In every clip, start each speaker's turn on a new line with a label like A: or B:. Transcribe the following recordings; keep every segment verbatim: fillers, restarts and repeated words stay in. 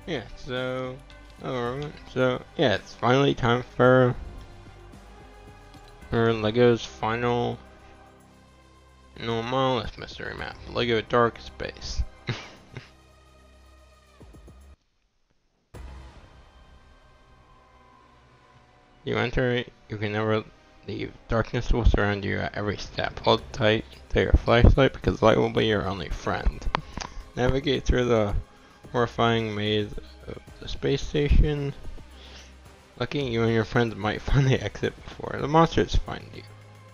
A: Yeah, so, alright, so, yeah, it's finally time for, for Lego's final, you know, Monolith mystery map, Lego Dark Space. You enter it, you can never leave. Darkness will surround you at every step. Hold tight to your flashlight because light will be your only friend. Navigate through the horrifying maze of the space station. Lucky you and your friends might find the exit before the monsters find you.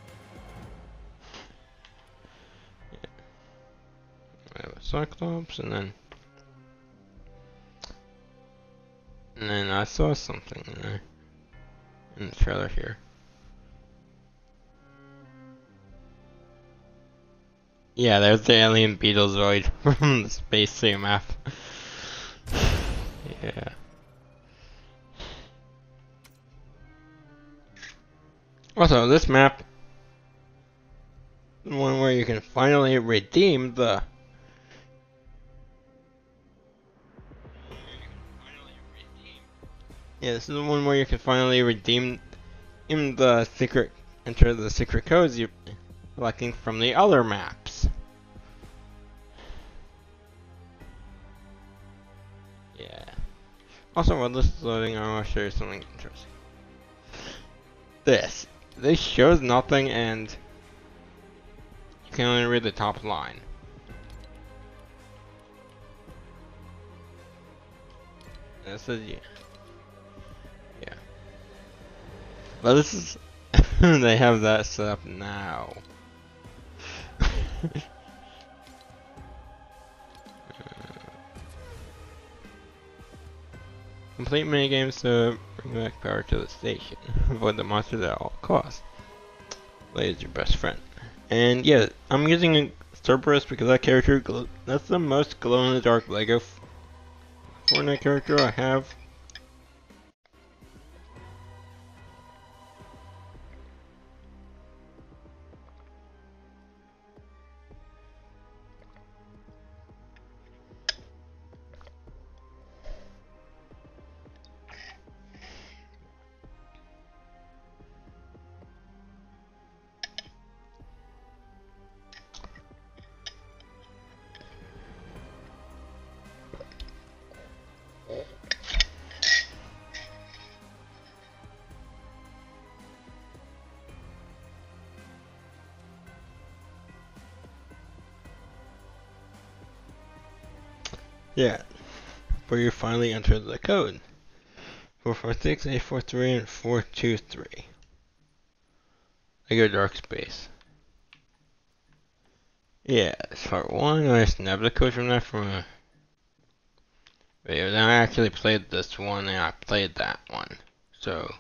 A: Yeah. I have a Cyclops, and then and then I saw something in the, in the trailer here. Yeah, there's the Alien Beetlezoid from the space suit map. Yeah. Also, this map, the one where you can finally redeem the Yeah, this is the one where you can finally redeem in the secret enter the secret codes you're collecting from the other maps. Yeah. Also, while this is loading, I want to show you something interesting. This. This shows nothing and you can only read the top line. This is yeah. Yeah. But this is they have that set up now. Complete minigames to bring back power to the station. Avoid the monsters at all costs. Blade is your best friend. And yeah, I'm using a Cerberus because that character, that's the most glow-in-the-dark Lego Fortnite character I have. Yeah, where you finally enter the code. four four six, eight four three, and four two three. Lego Dark Space. Yeah, it's part one. I snapped the code from that from a video. Then I actually played this one and I played that one. So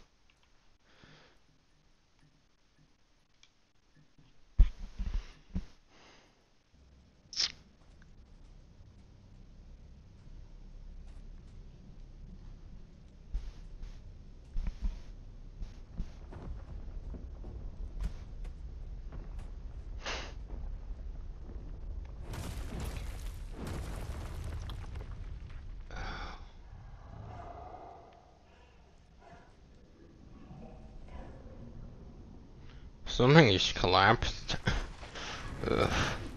A: something just collapsed. Ugh.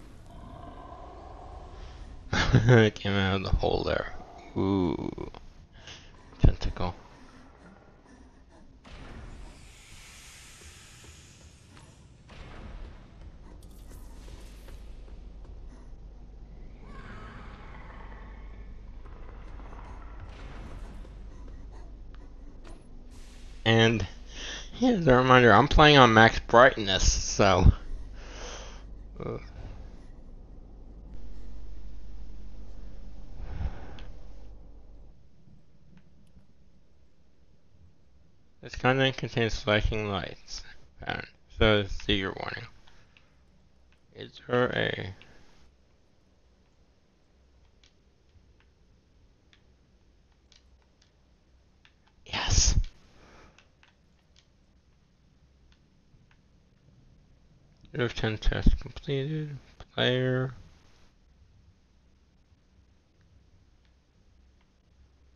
A: It came out of the hole there. Ooh. Tentacle. And here's a reminder, I'm playing on max brightness, so uh, this content contains flashing lights. Pattern. So see your warning. Is there a yes? U E F ten test completed. Player.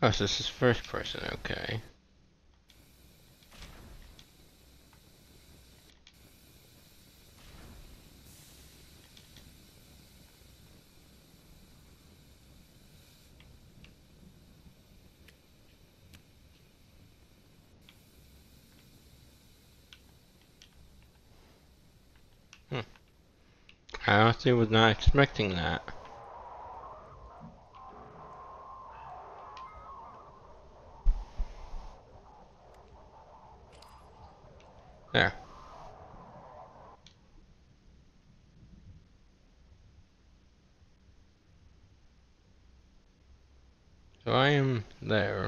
A: Oh, so this is first person, okay. Hmm. I honestly was not expecting that. There. So I am there.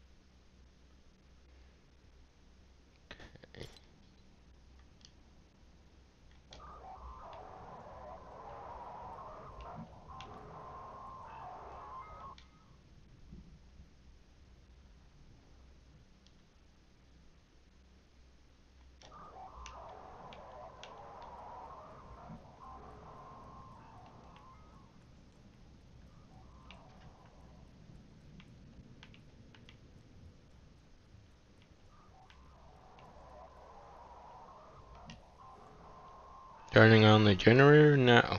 A: Turning on the generator now.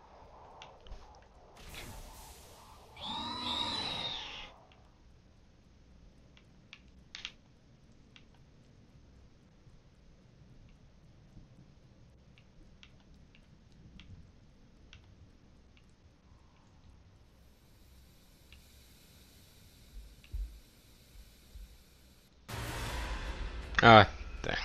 A: Ah, dang.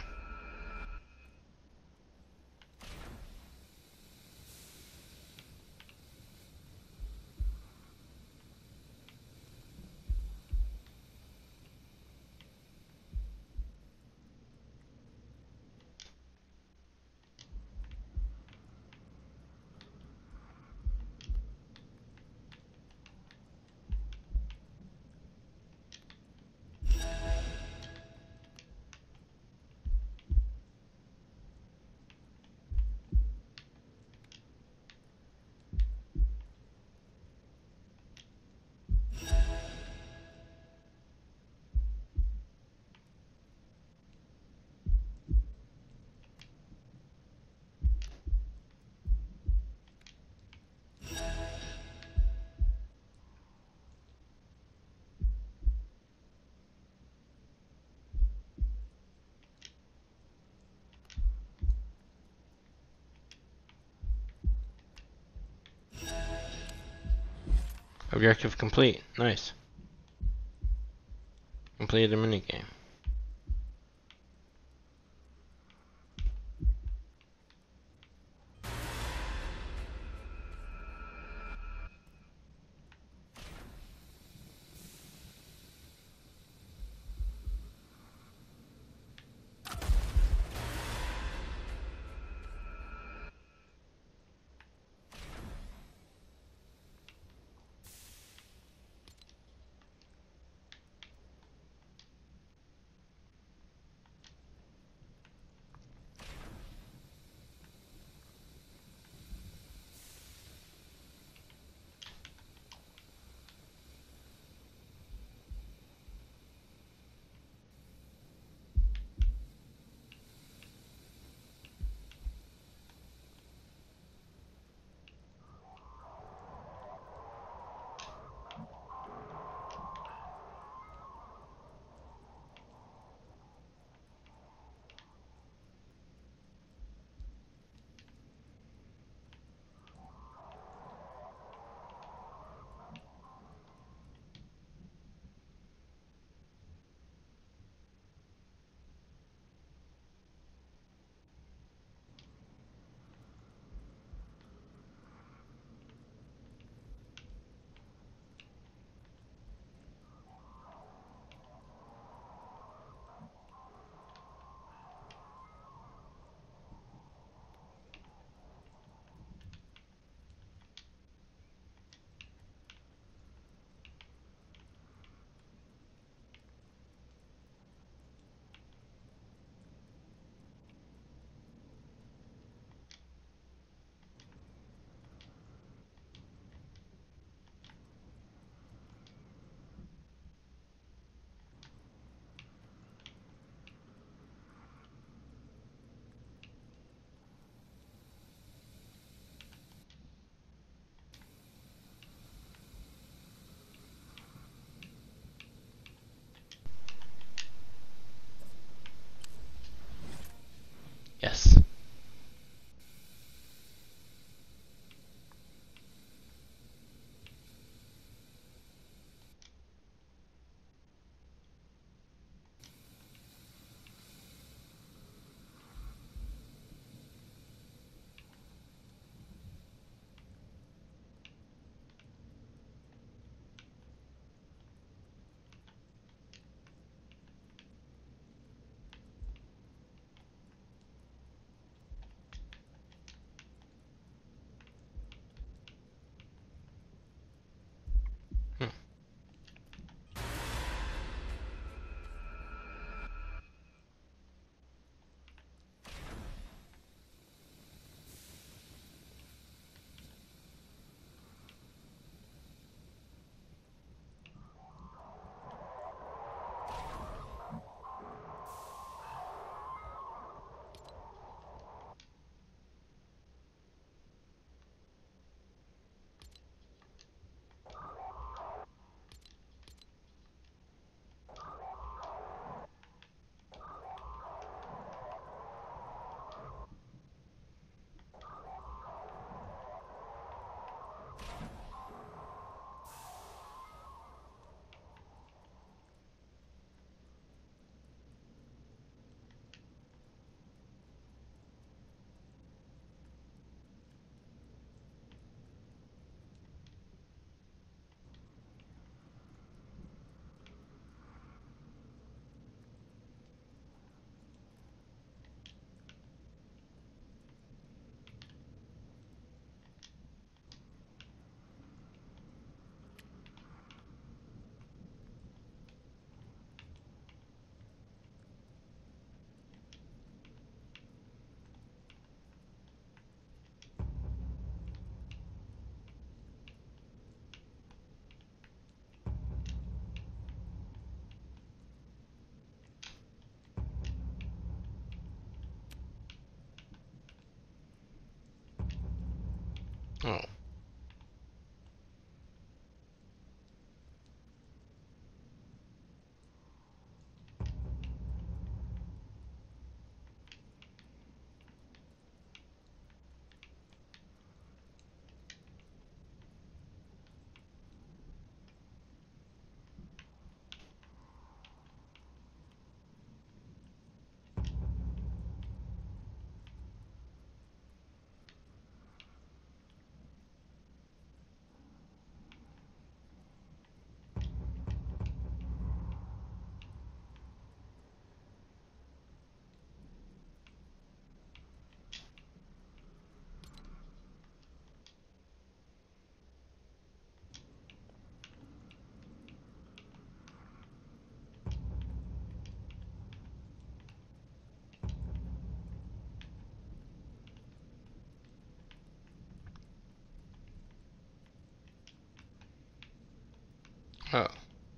A: Objective complete. Nice. Completed the minigame. Oh. Oh.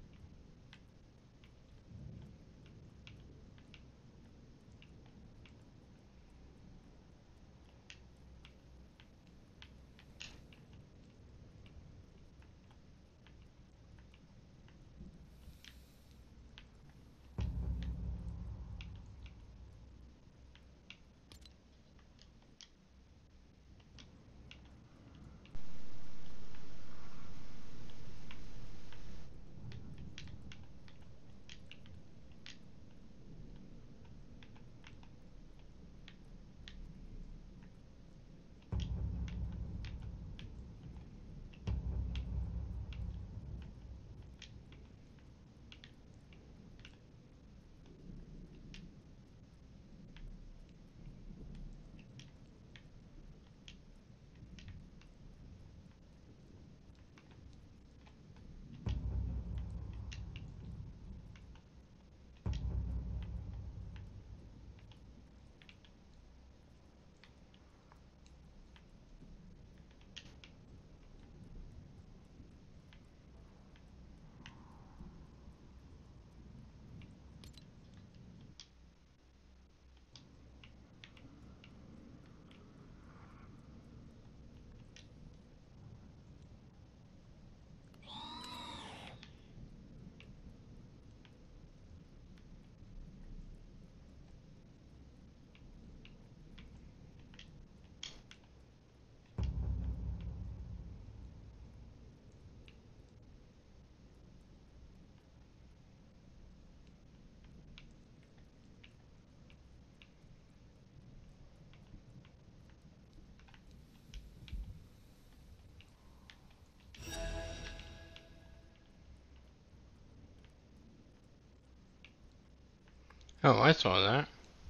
A: Oh, I saw that.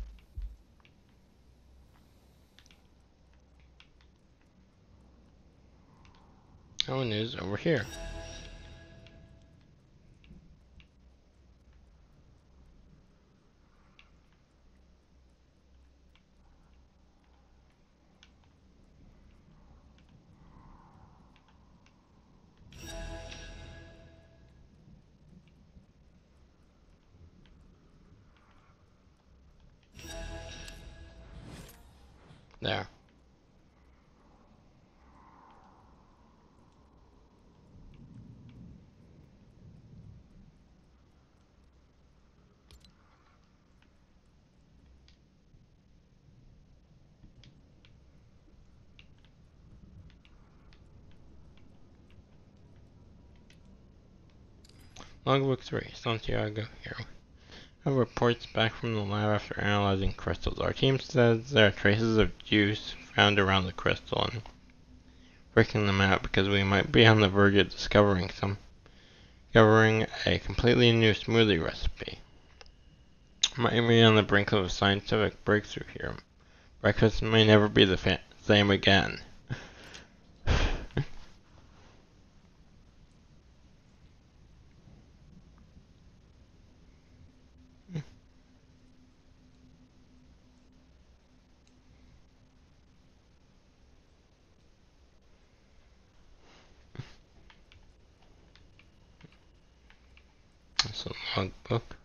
A: That one is over here. There. Logbook three, Santiago here. I have reports back from the lab after analyzing crystals. Our team says there are traces of juice found around the crystal and breaking them out because we might be on the verge of discovering some, discovering a completely new smoothie recipe. Might be on the brink of a scientific breakthrough here. Breakfast may never be the fa- same again. That's a logbook.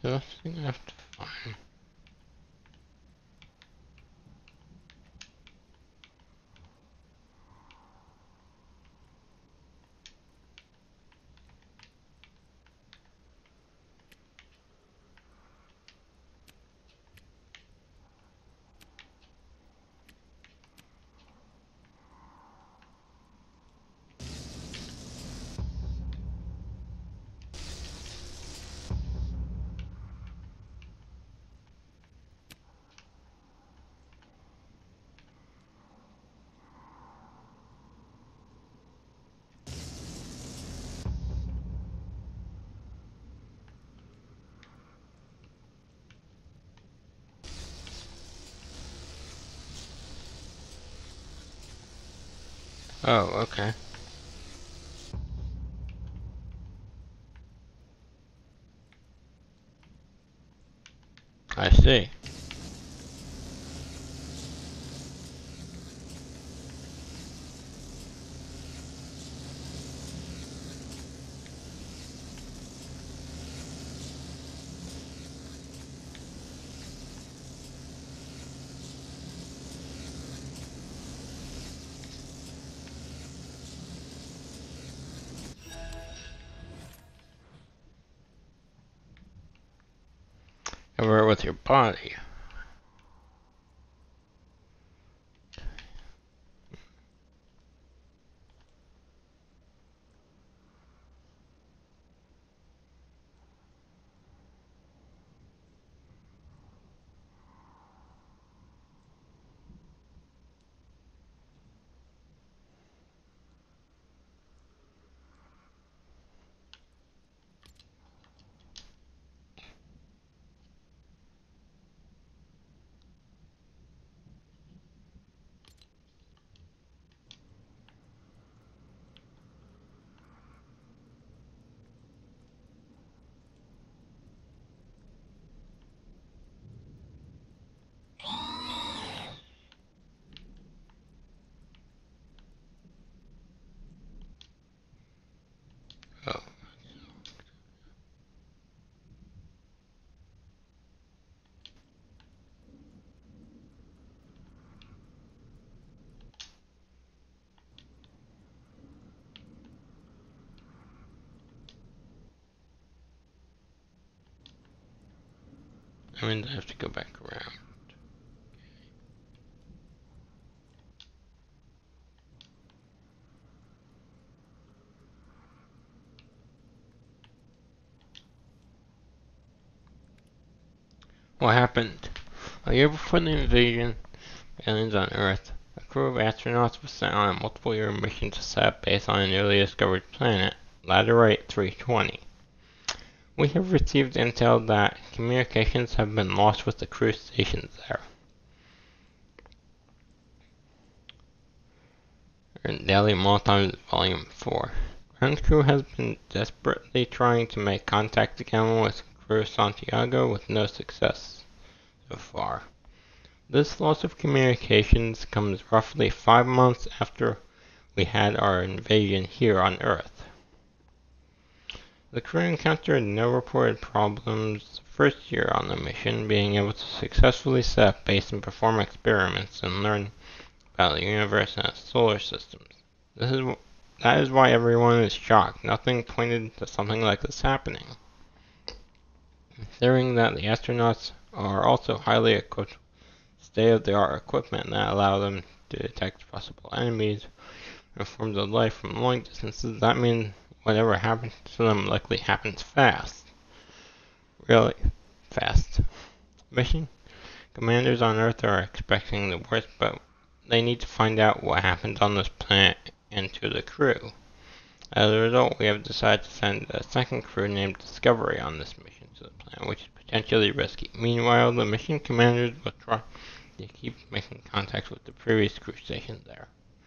A: The last thing I have to find. Oh, okay. I see. Cover it with your body. Oh. I mean, I have to go back around. What happened? A year before the invasion of aliens on Earth, a crew of astronauts was sent on a multiple-year mission to set up base on a newly discovered planet, Laterite three twenty. We have received intel that communications have been lost with the crew stationed there. In Daily Multimes Volume four. Ground crew has been desperately trying to make contact again with crew Santiago with no success so far. This loss of communications comes roughly five months after we had our invasion here on Earth. The crew encountered no reported problems the first year on the mission, being able to successfully set up base and perform experiments and learn about the universe and its solar systems. This is that is why everyone is shocked. Nothing pointed to something like this happening. Considering that the astronauts are also highly equipped with state-of-the-art equipment that allow them to detect possible enemies and forms of life from long distances, that means whatever happens to them likely happens fast. Really fast. Mission commanders on Earth are expecting the worst, but they need to find out what happened on this planet and to the crew. As a result, we have decided to send a second crew named Discovery on this mission to the planet, which is potentially risky. Meanwhile, the mission commanders will try to keep making contact with the previous crew stationed there.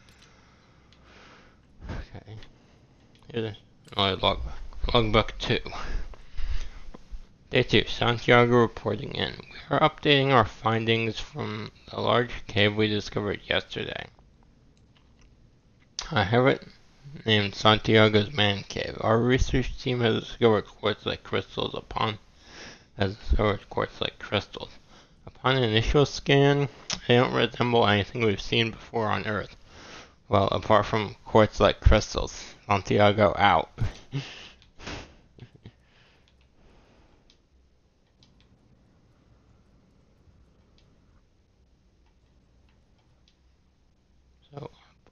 A: Okay. Here's another logbook. Logbook two. Day two. Santiago reporting in. We are updating our findings from the large cave we discovered yesterday. I have it named Santiago's Man Cave. Our research team has discovered quartz-like crystals upon as source quartz-like crystals. Upon initial scan, they don't resemble anything we've seen before on Earth. Well, apart from quartz-like crystals. Santiago out. So,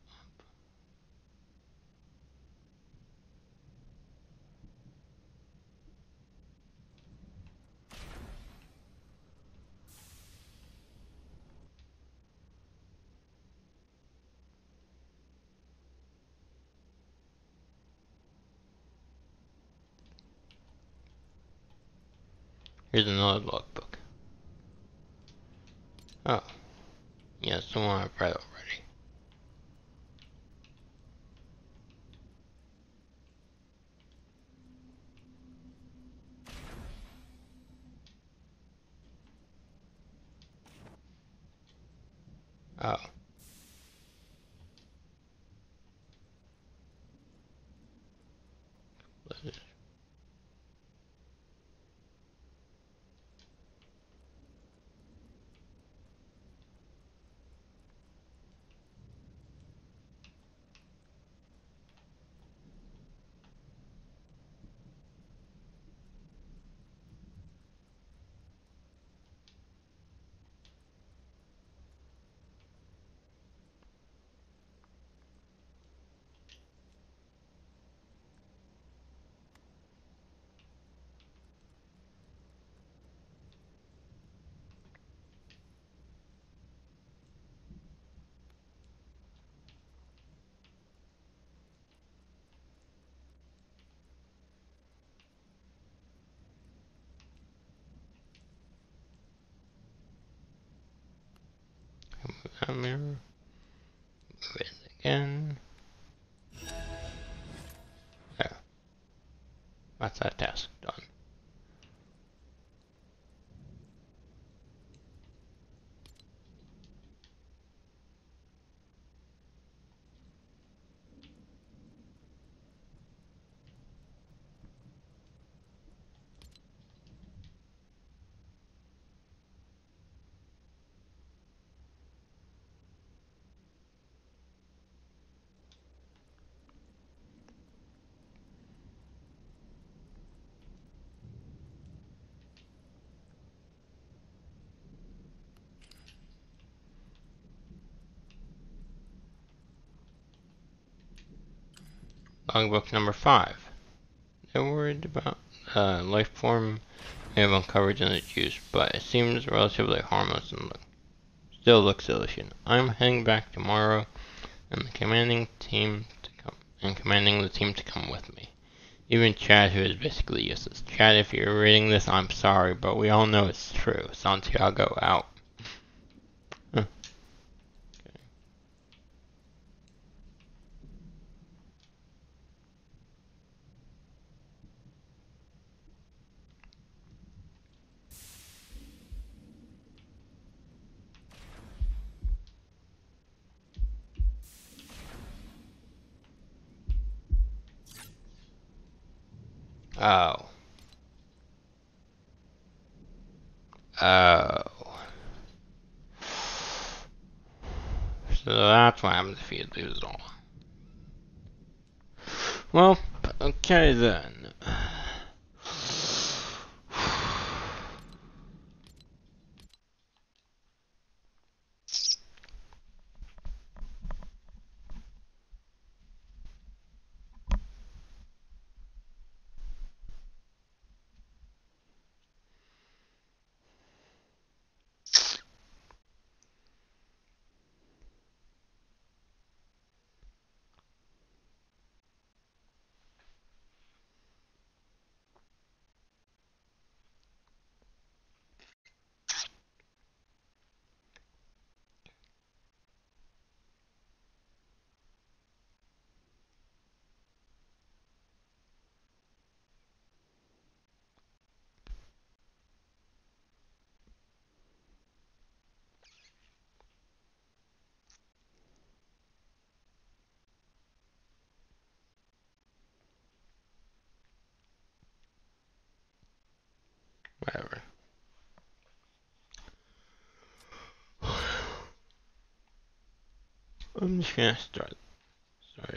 A: here's another logbook. Oh, yeah, it's the one I've read already. Oh. That mirror. Move it again. There. That's that task done. Logbook number five. They're worried about uh, life form they have uncovered in its use, but it seems relatively harmless and look, still looks illusion. I'm heading back tomorrow, and the commanding team to come and commanding the team to come with me. Even Chad, who is basically useless. Chad, if you're reading this, I'm sorry, but we all know it's true. Santiago out. Huh. Oh. Oh. So that's what happens if you lose all. Well, okay then. I'm just gonna start. Sorry.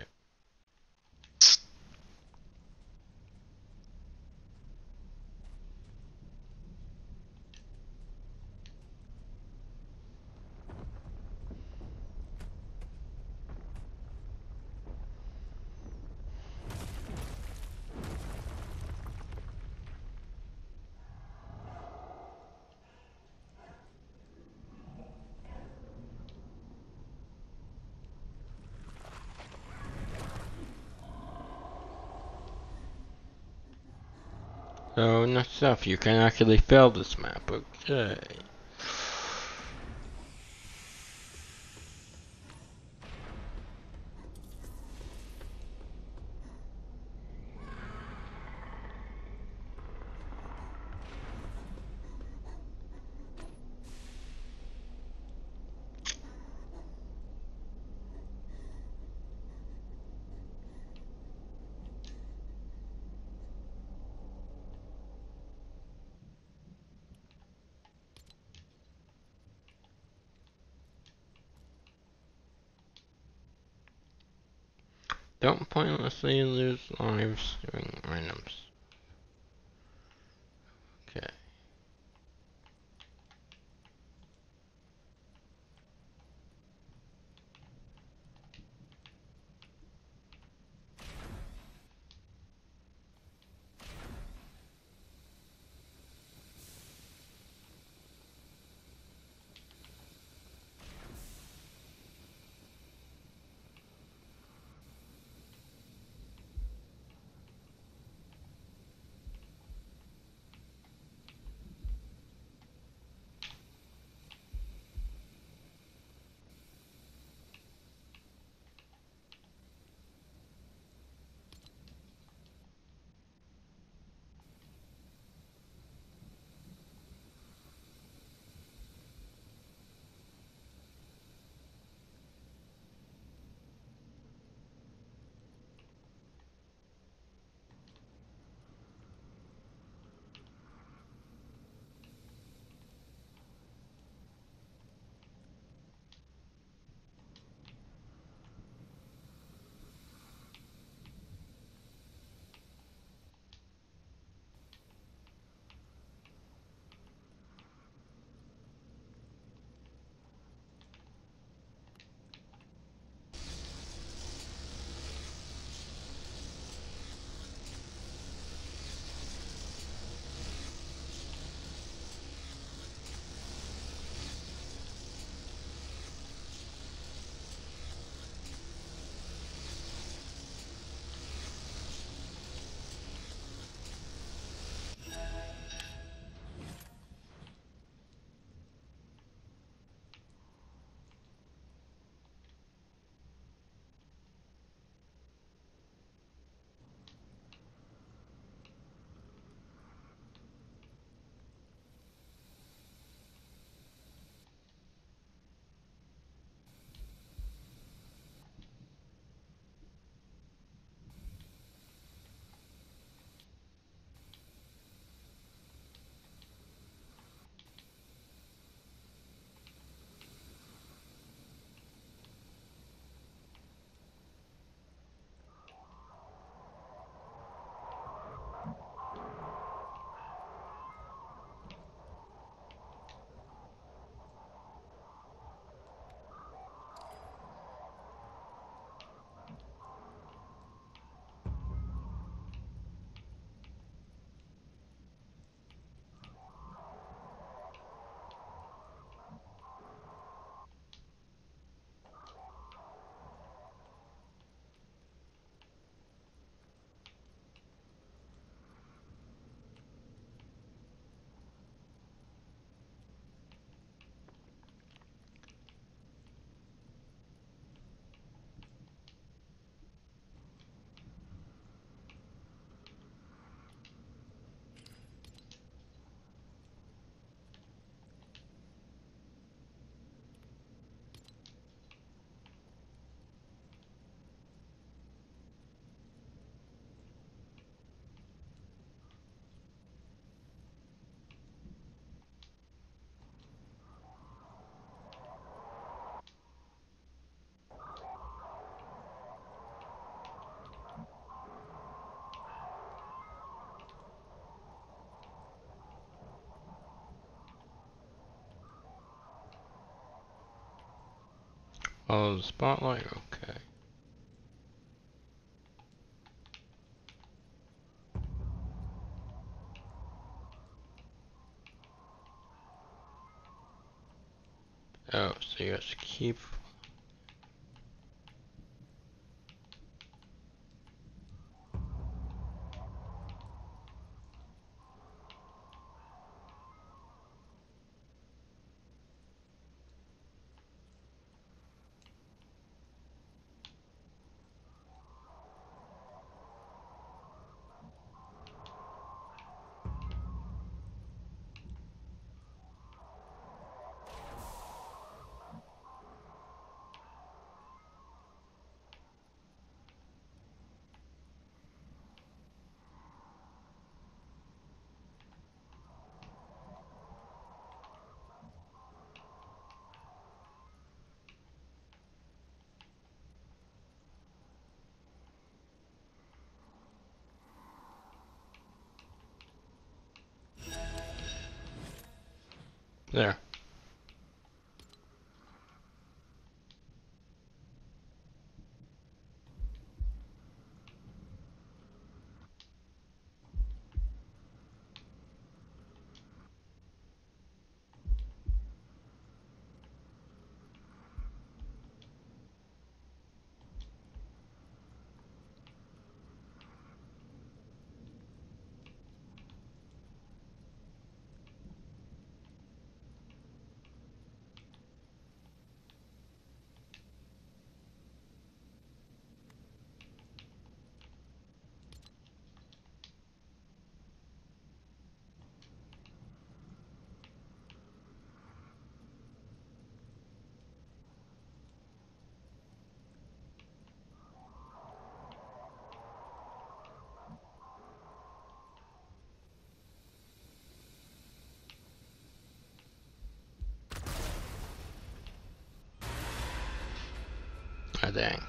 A: So, enough stuff. You can actually fail this map. Okay. Don't pointlessly lose lives doing randoms. Okay. Follow the spotlight, okay. Oh, so you have to keep... There. Ah, dang.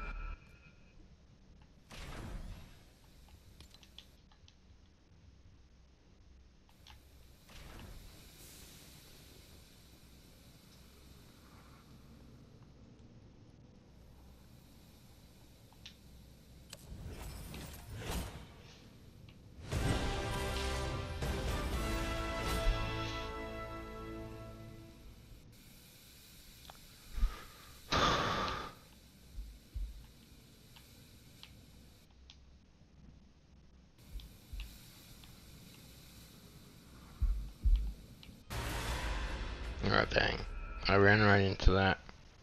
A: Oh, dang. I ran right into that.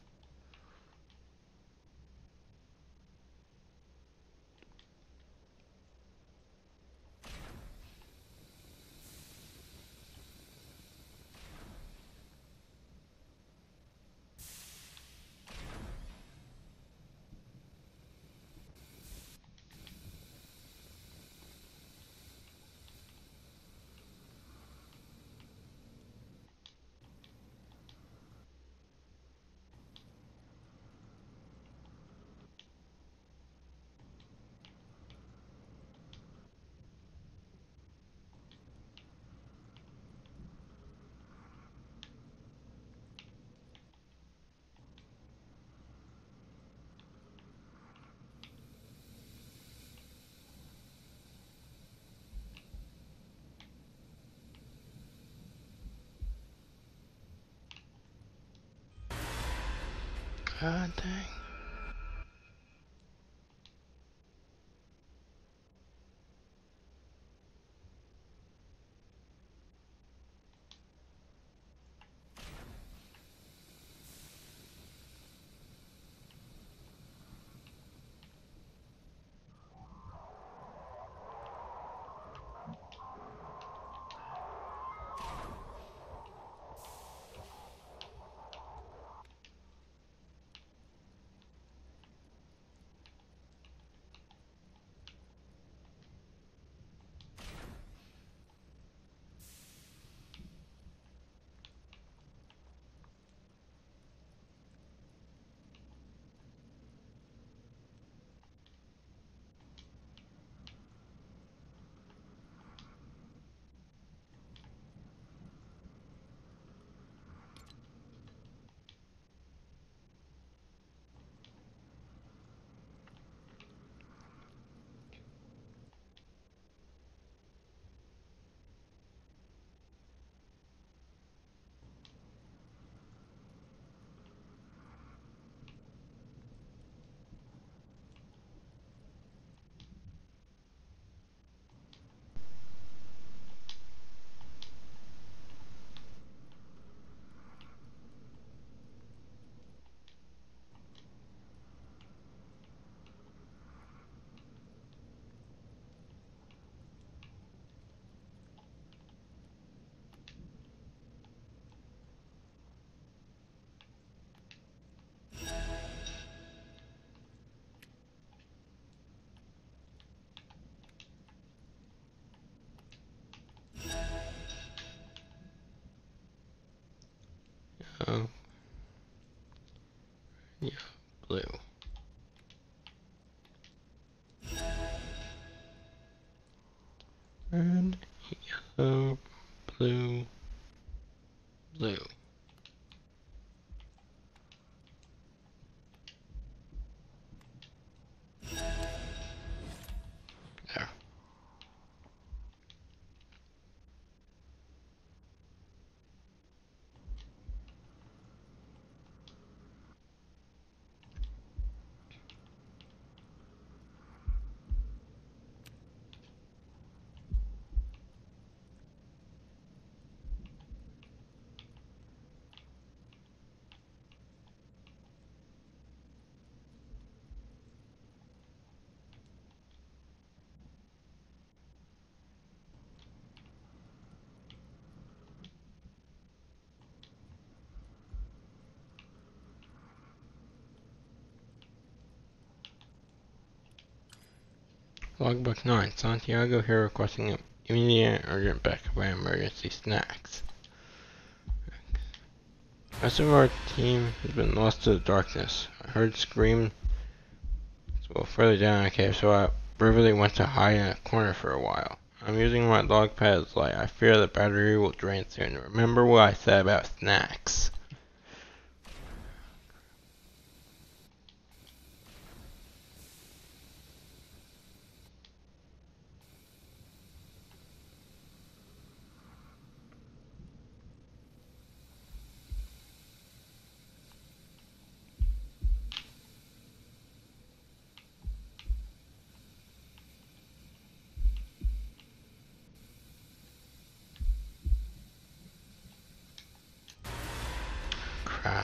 A: God dang. Logbook nine. Santiago here requesting immediate urgent backup by emergency snacks. The rest of our team has been lost to the darkness. I heard screams well further down the cave, so I brutally went to hide in a corner for a while. I'm using my log pad as light. I fear the battery will drain soon. Remember what I said about snacks. Crap.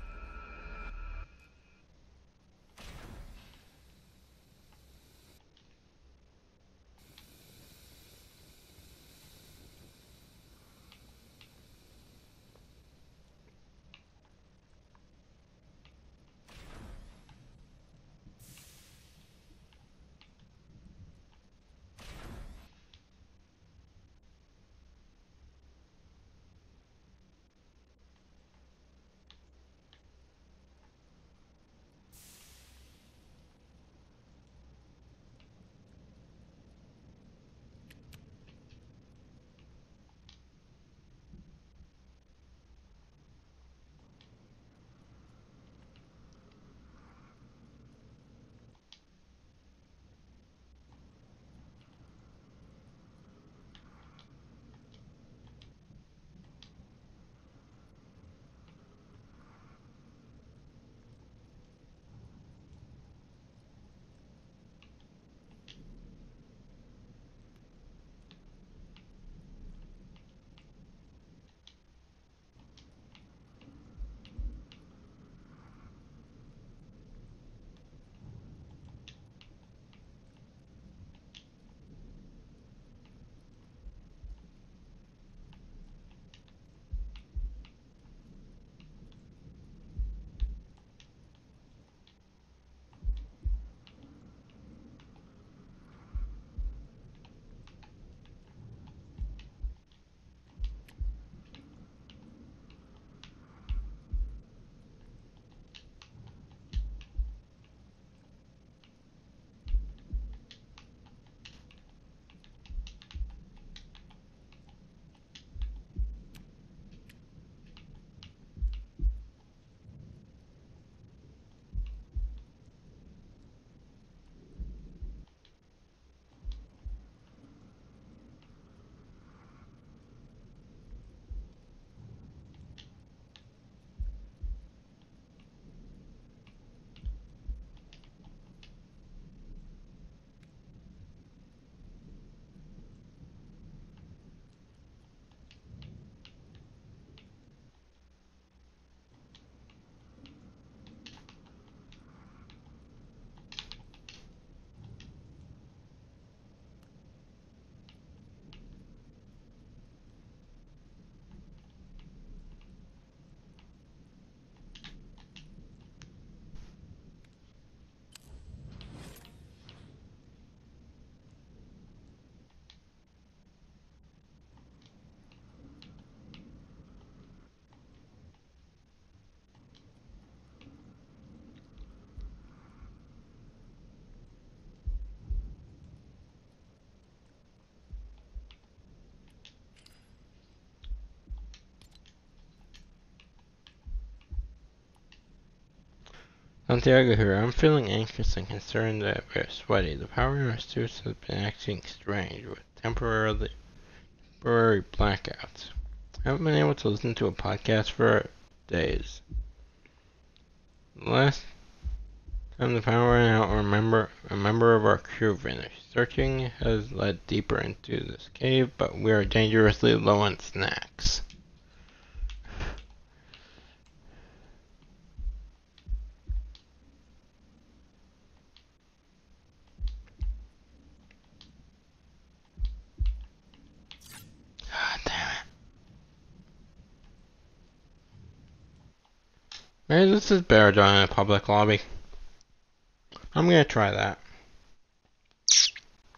A: Santiago here. I'm feeling anxious and concerned that we're sweaty. The power in our suits has been acting strange with temporarily temporary blackouts. I haven't been able to listen to a podcast for days. The last time the power ran out, a member, a member of our crew vanished. Searching has led deeper into this cave, but we are dangerously low on snacks. God damn it. Maybe this is better done in a public lobby. I'm gonna try that.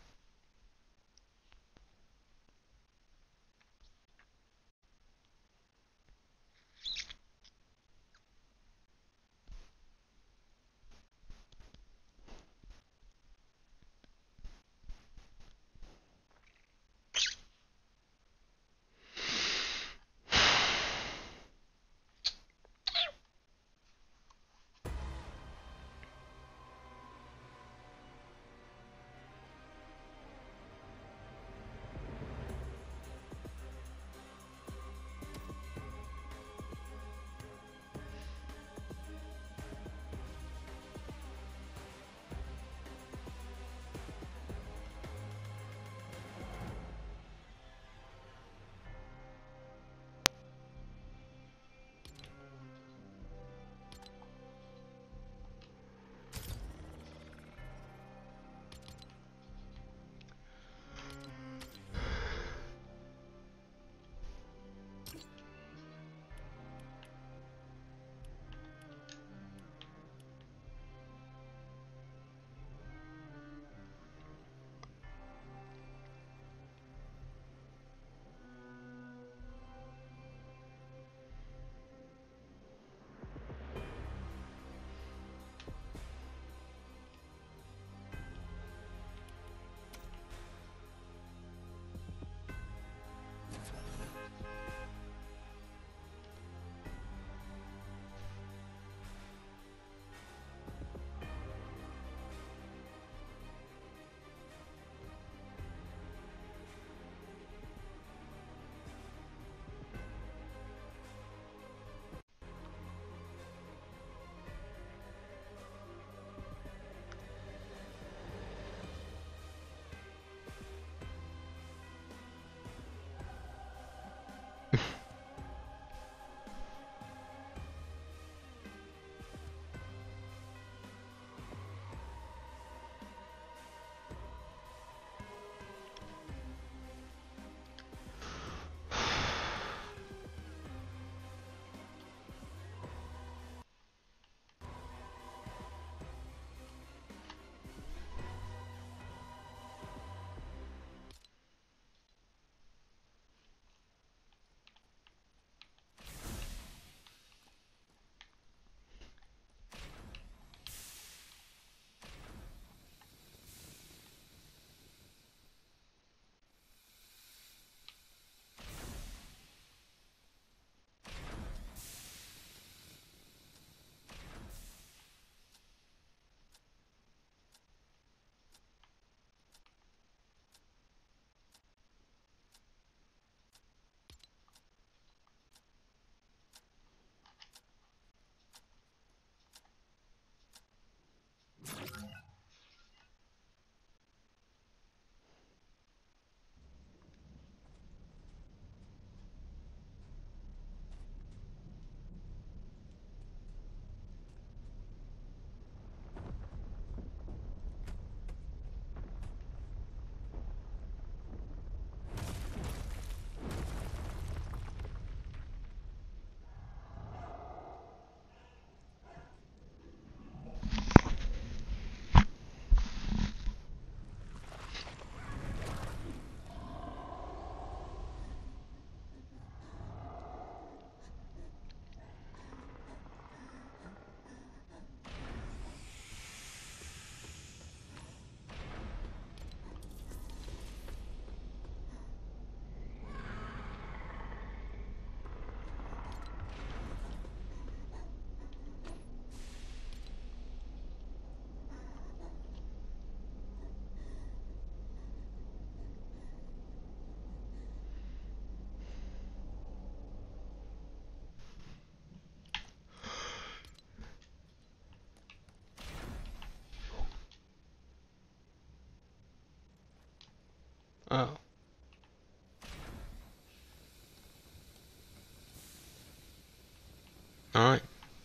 A: Alright.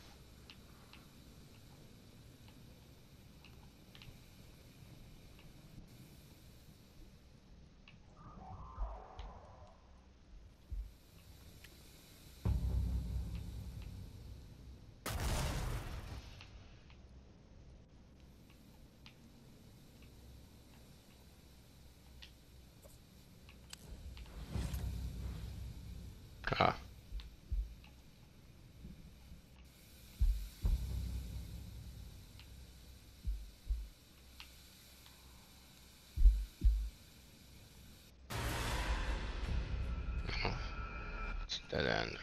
A: Ah. Oh, it's dead end.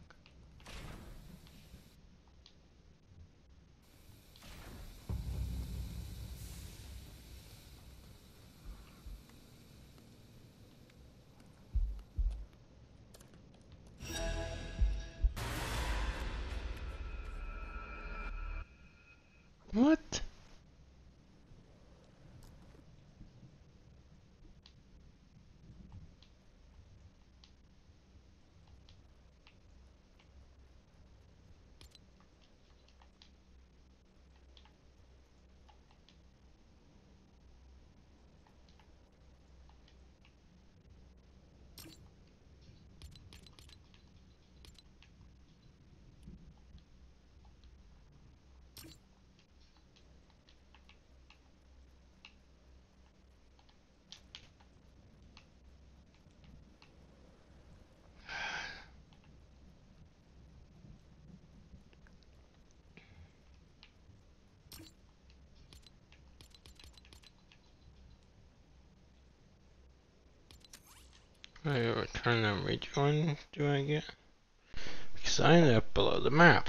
A: What? What return and rejoin do I get? Because I ended up below the map.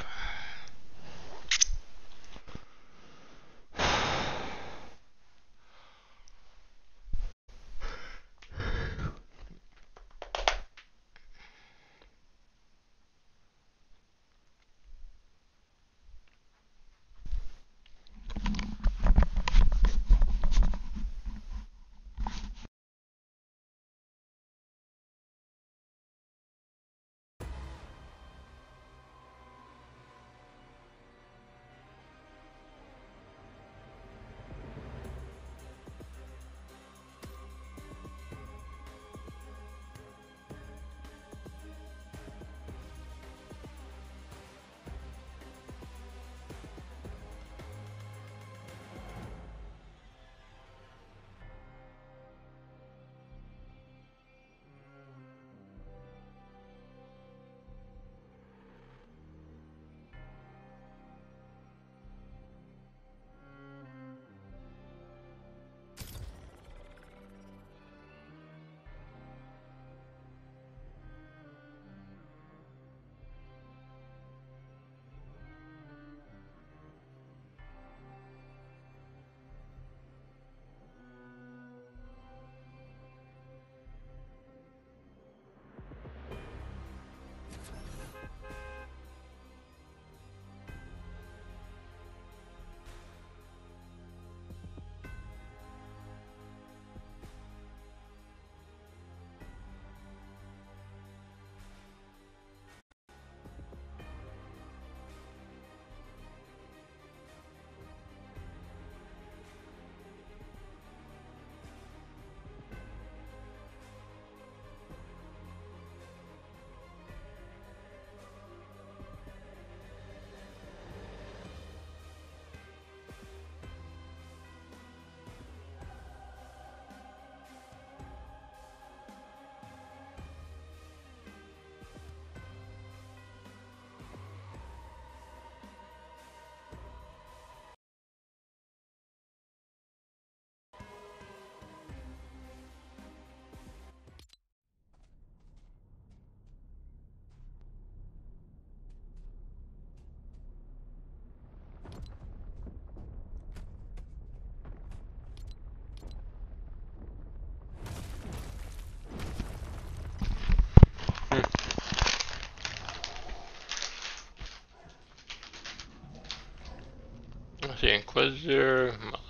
A: The Inquisitor,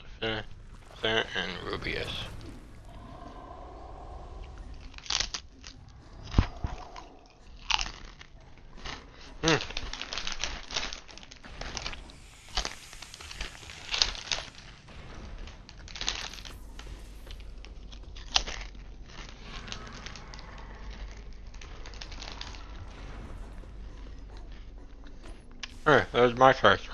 A: Monolith, and Rubius. Hmm. Hey, there's my cursor.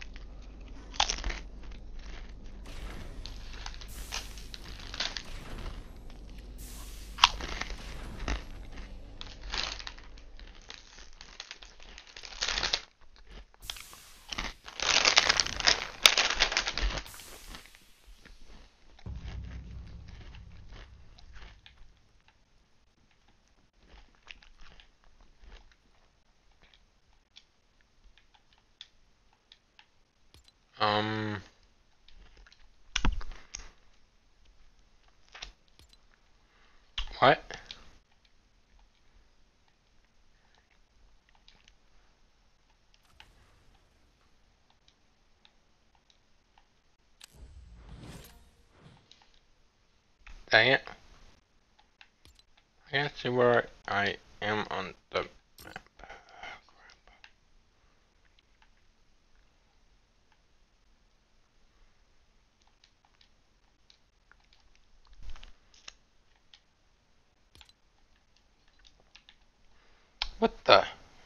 A: Um, what? Dang it. I can't see where I am on the map. What the?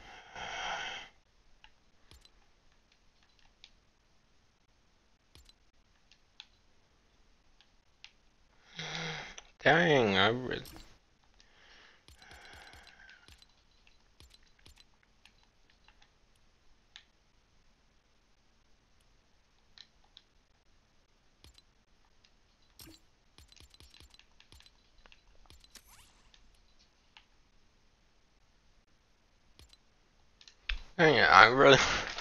A: Dang, I really... Dang it, I really...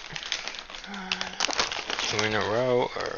A: Two in a row, or...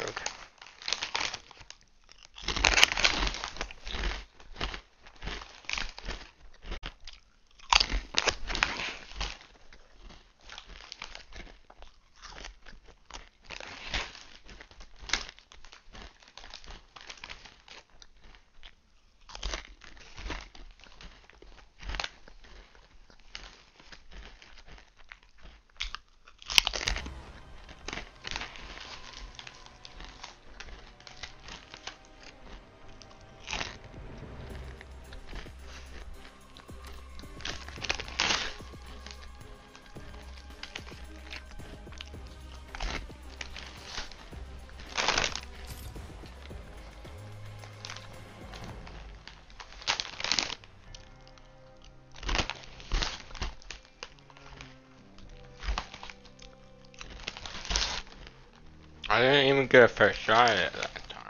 A: I didn't even get a first shot at that time.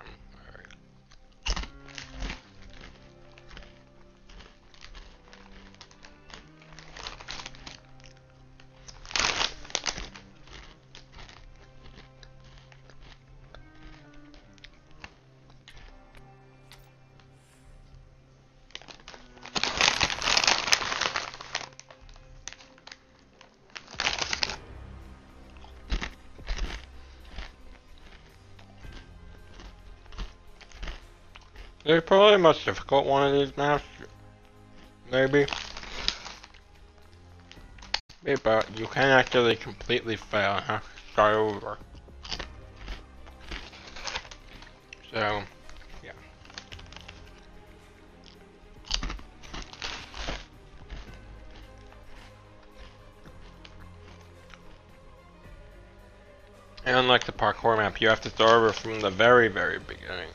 A: There's probably the most difficult one of these maps. Maybe. Maybe, but you can actually completely fail and have to start over. So, yeah. And unlike the parkour map, you have to start over from the very, very beginning.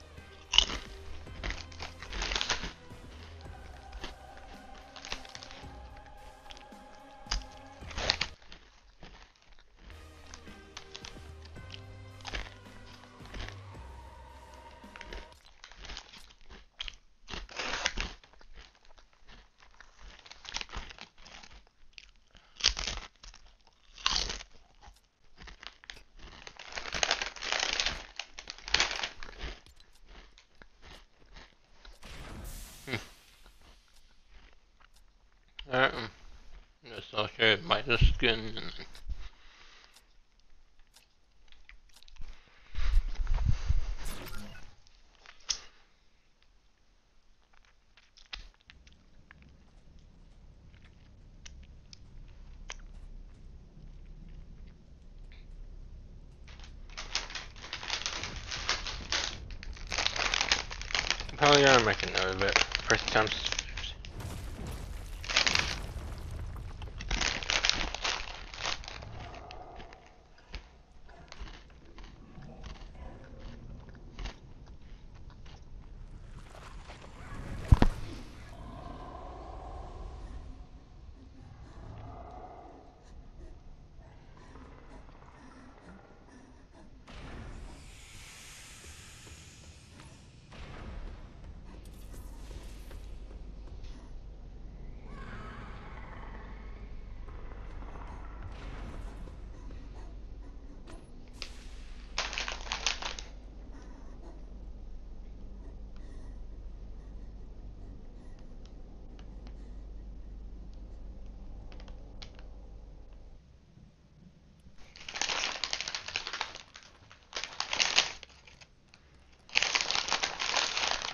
A: Um, just okay by the skin. And I'm probably gonna make a note of it. First time.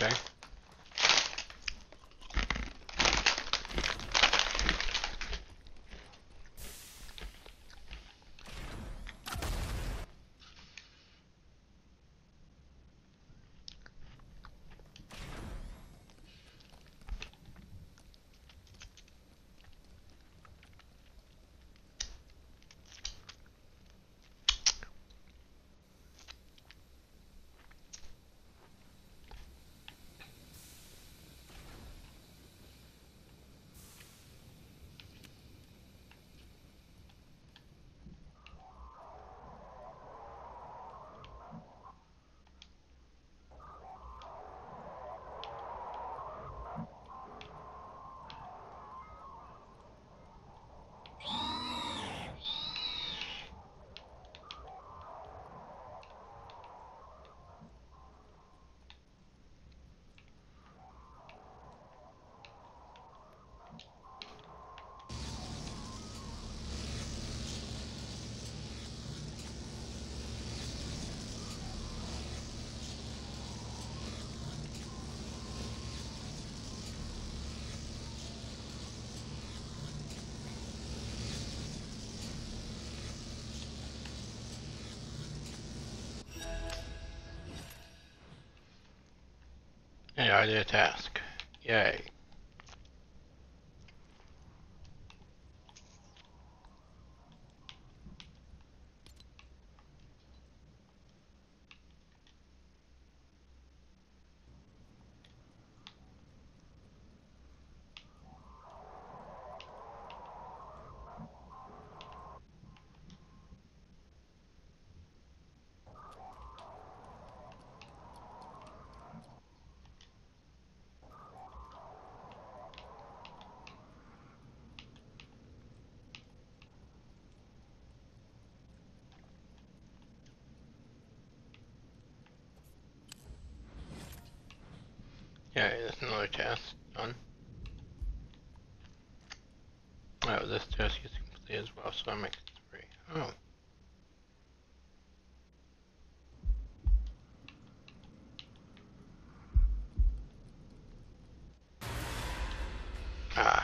A: Okay. Yeah, I did a task. Yay. Yeah, that's another task done. Oh, this task is complete as well, so I make it three. Oh. Ah.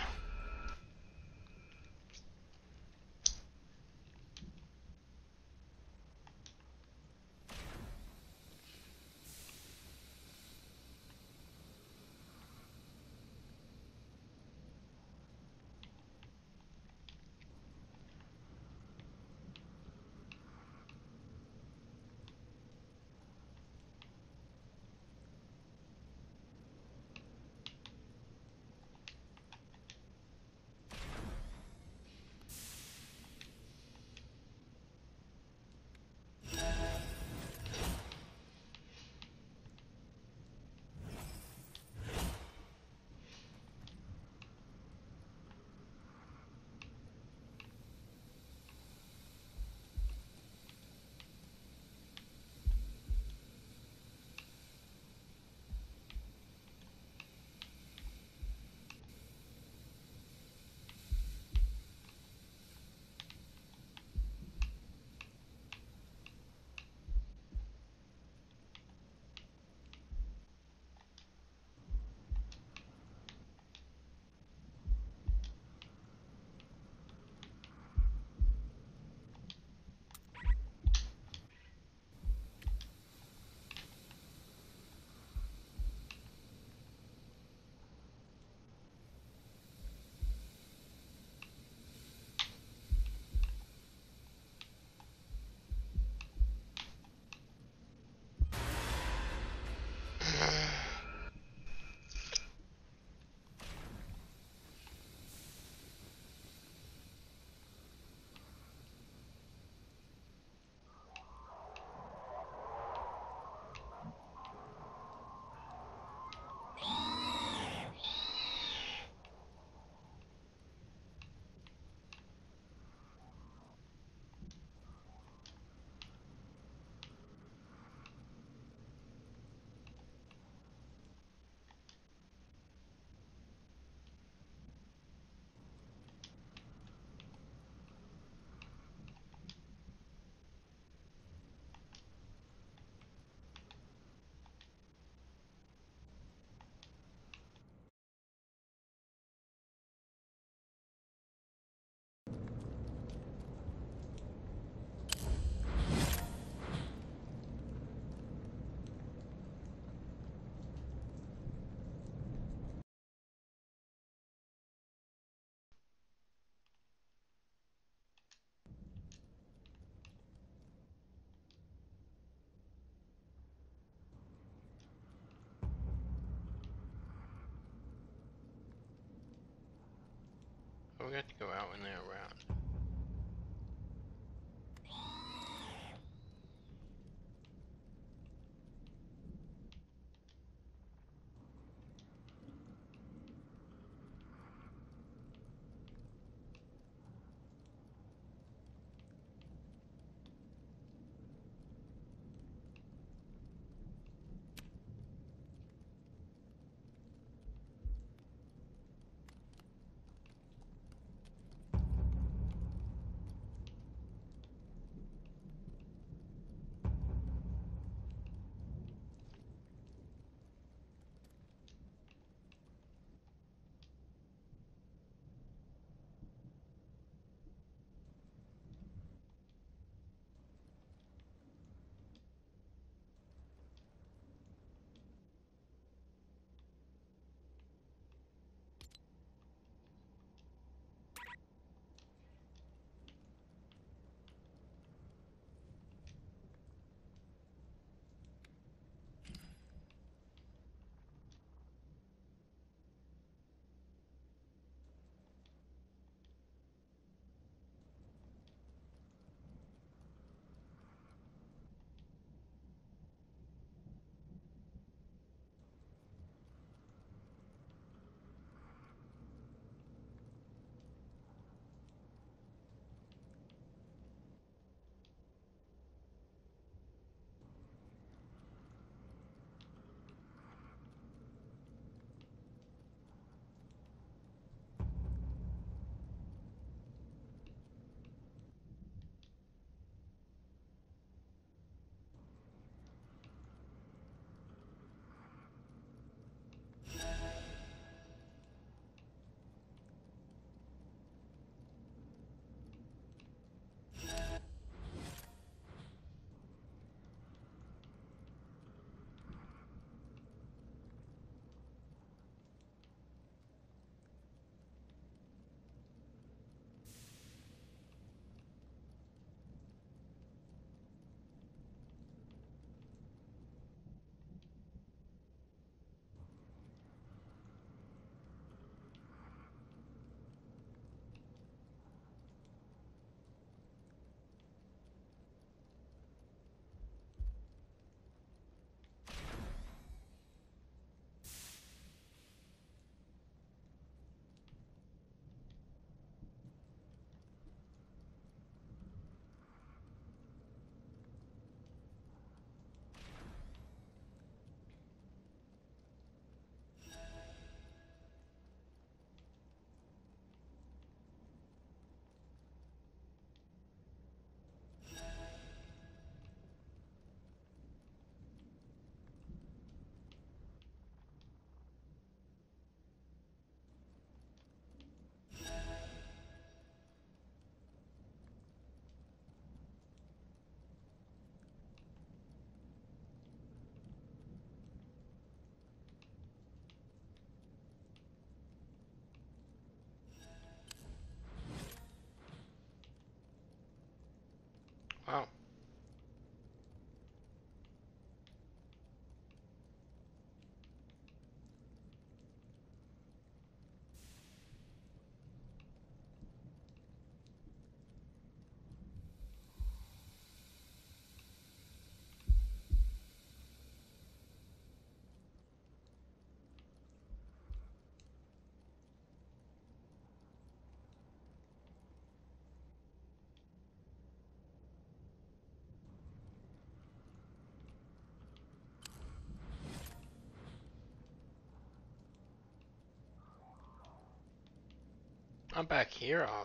A: we got to go out and then around. Wow. I'm back here. Oh,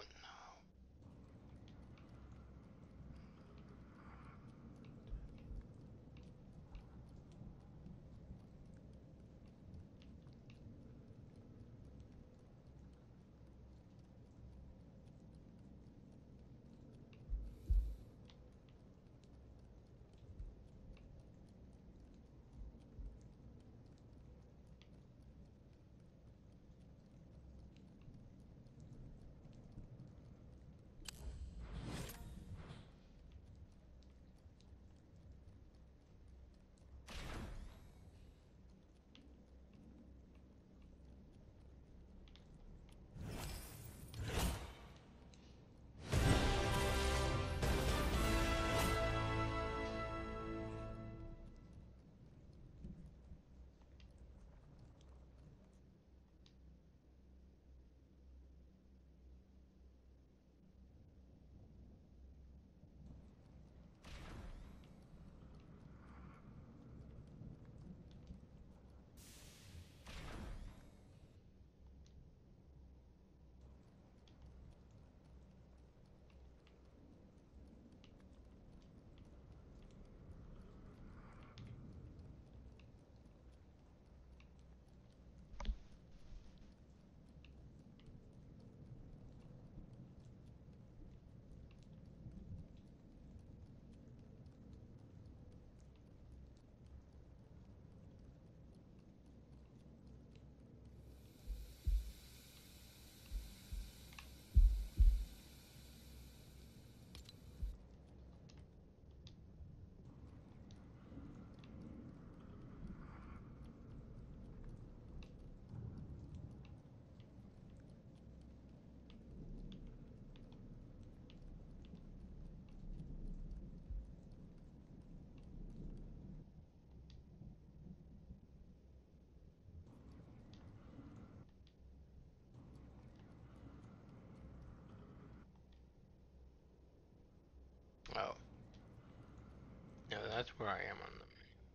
A: that's where I am on them.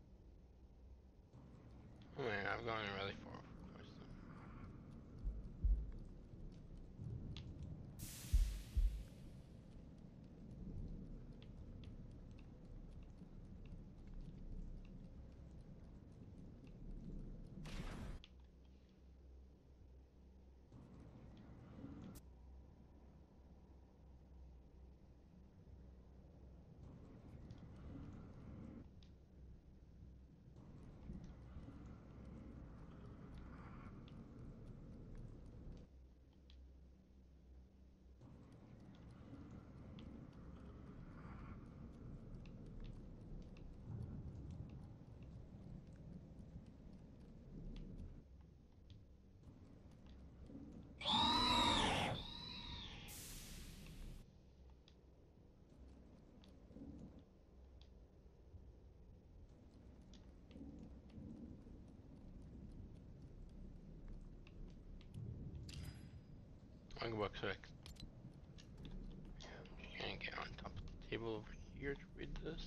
A: Oh man, I've gone really far. I can work quick. I'm just gonna get on top of the table over here to read this.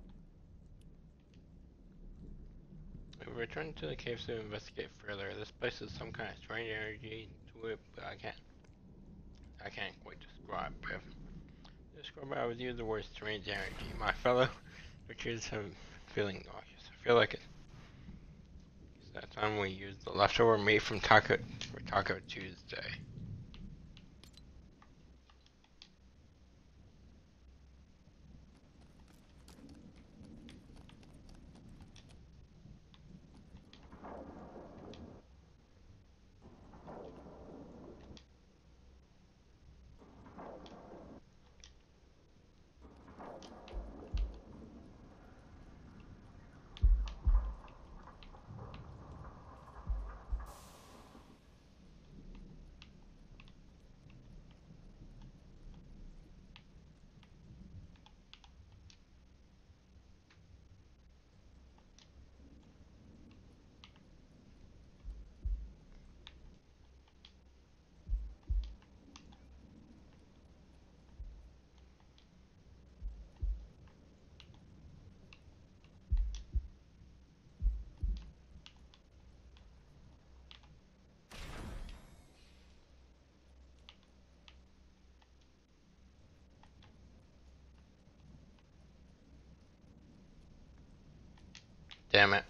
A: We returned to the cave to investigate further. This place has some kind of strange energy to it, but I can't I can't quite describe it. To describe it, I would use the word strange energy. My fellow creatures have feeling nauseous. I feel like it. It's that time we used the leftover meat from Taco for Taco Tuesday. Damn it.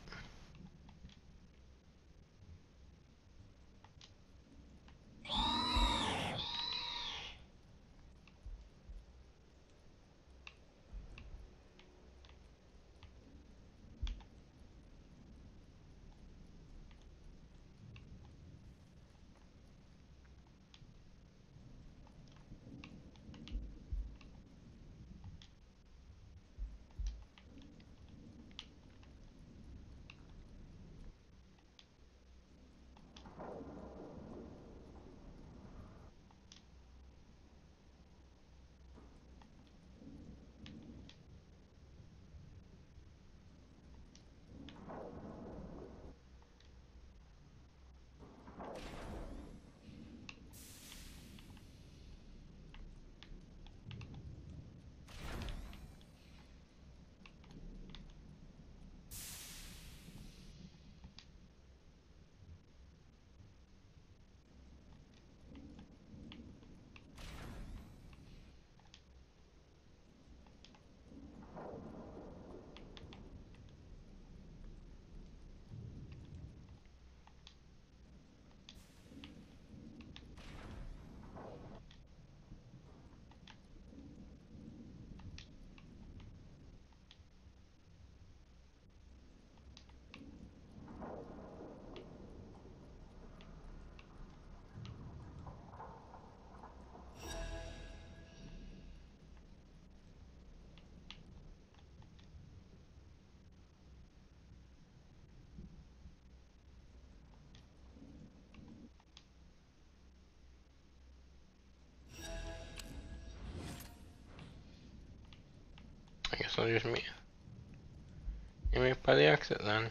A: I guess I'll just meet you meet by the exit then.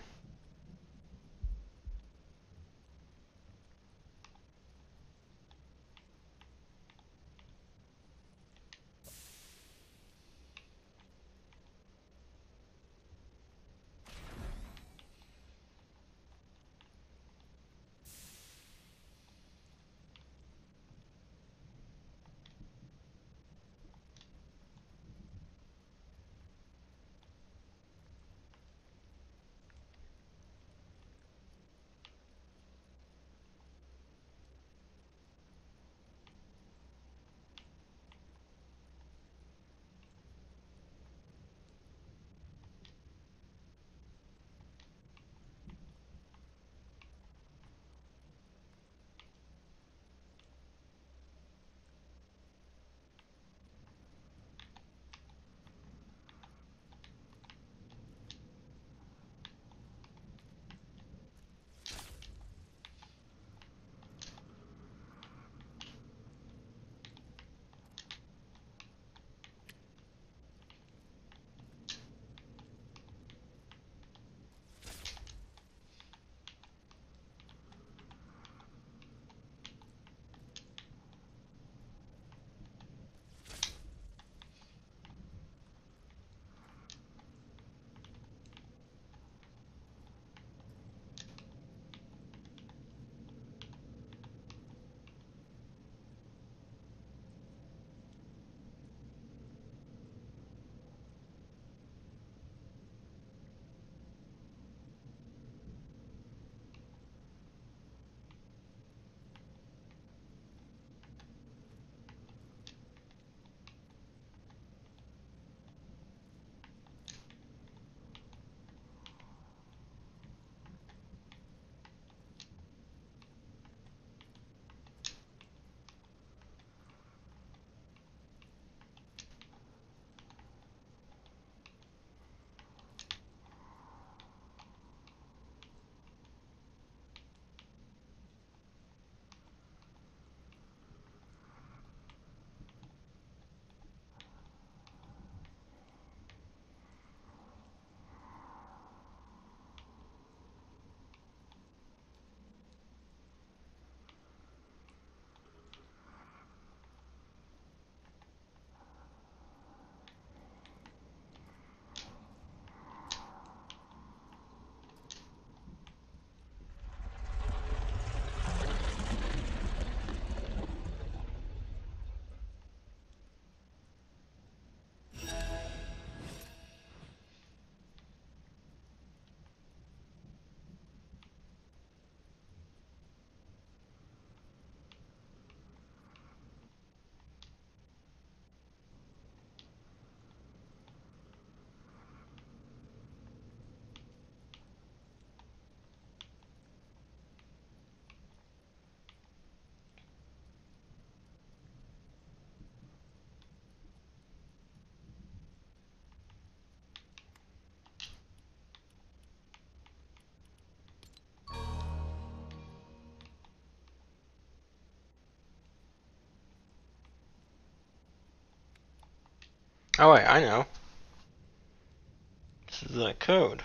A: Oh wait, I know. This is the code.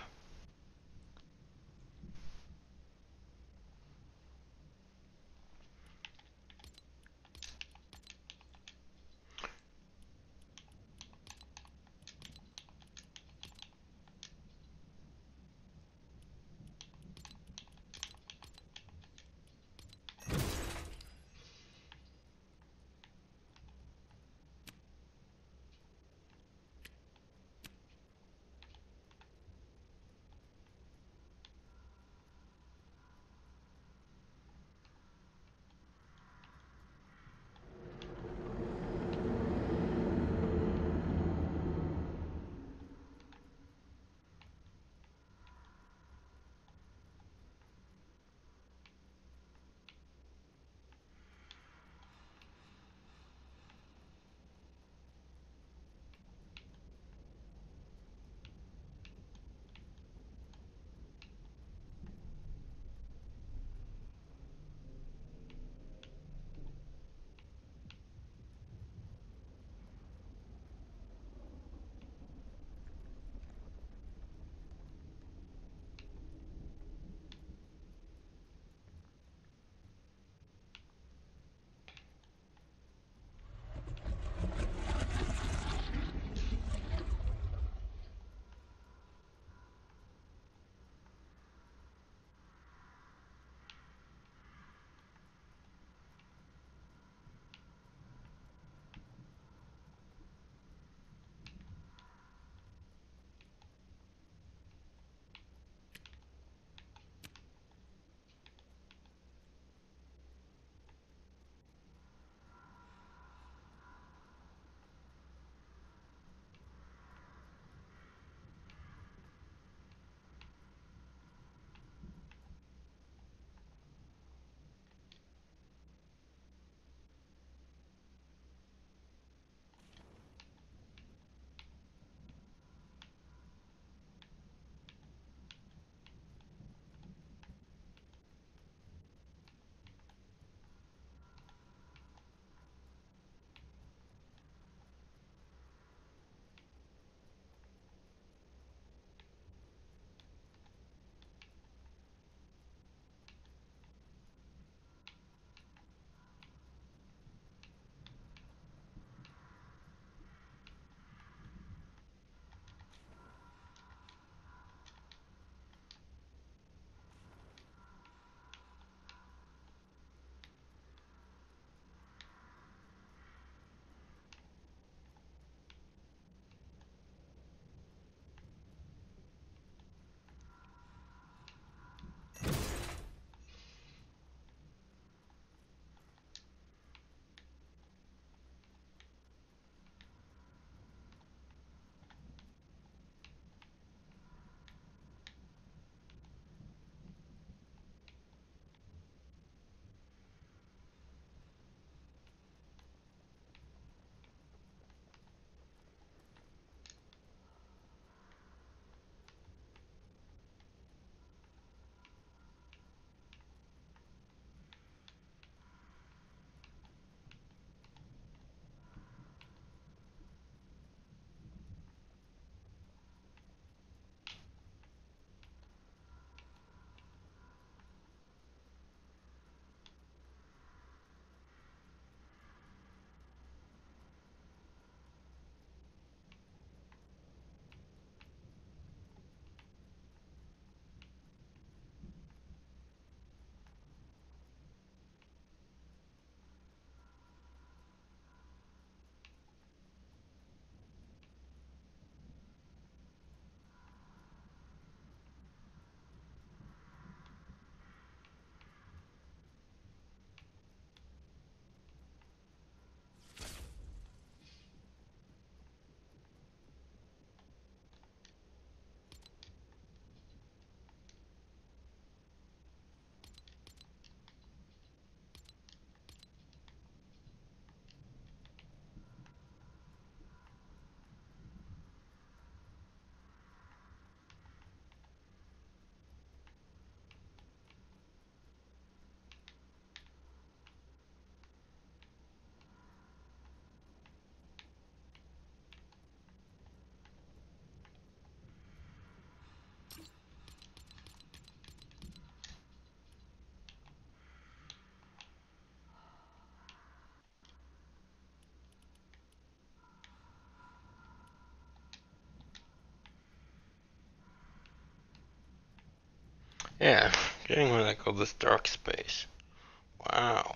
A: Yeah, getting what I call this dark space. Wow.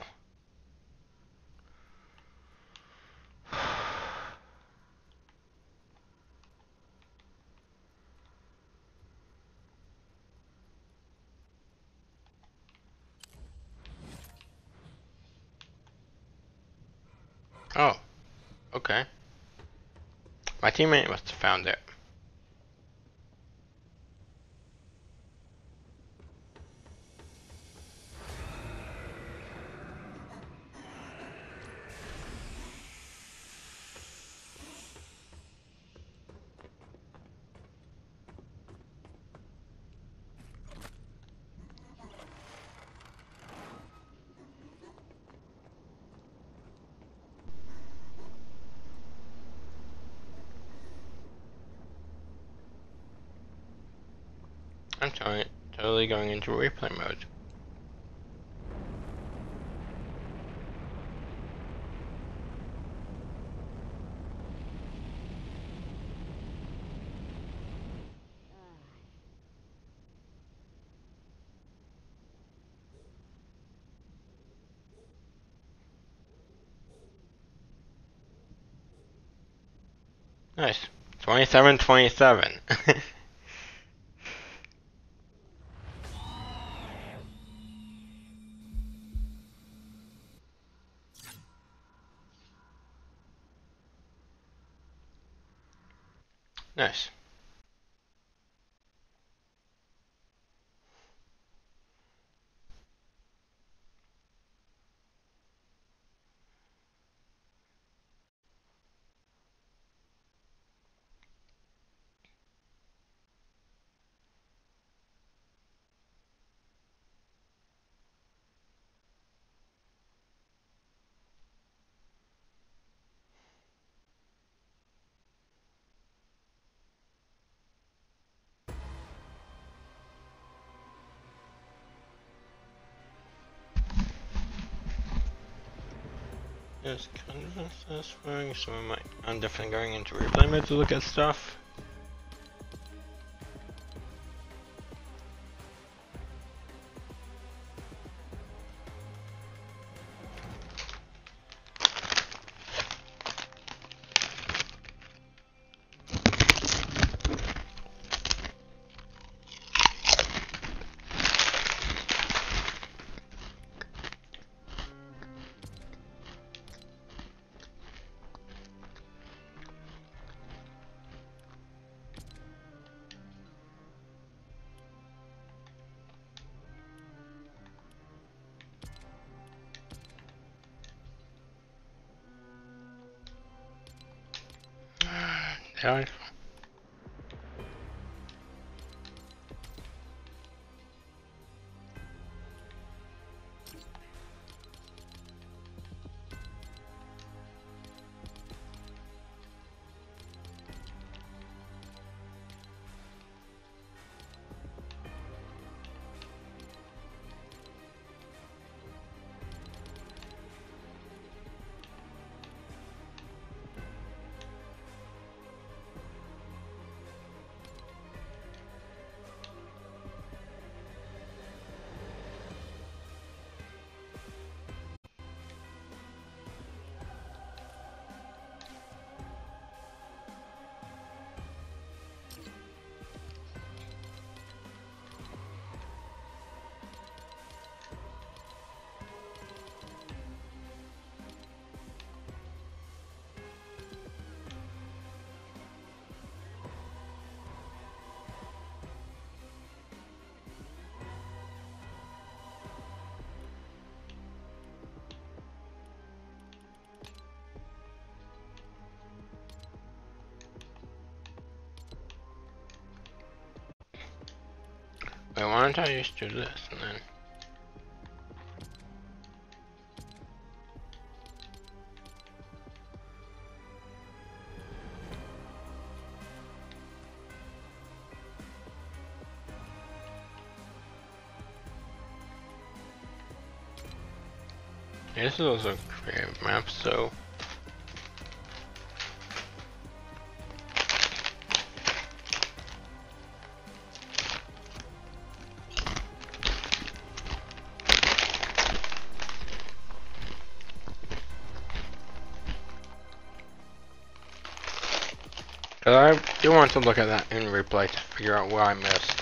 A: Oh, okay. My teammate must have found it. I'm sorry, totally going into replay mode. Nice. twenty-seven twenty-seven. Nice. Yes, kind of satisfying, so I might, I'm definitely going into replay mode to look at stuff. Yeah. Wait, why don't I just do this and then... Yeah, this is also a creative map, so... I do want to look at that in replay to figure out what I missed.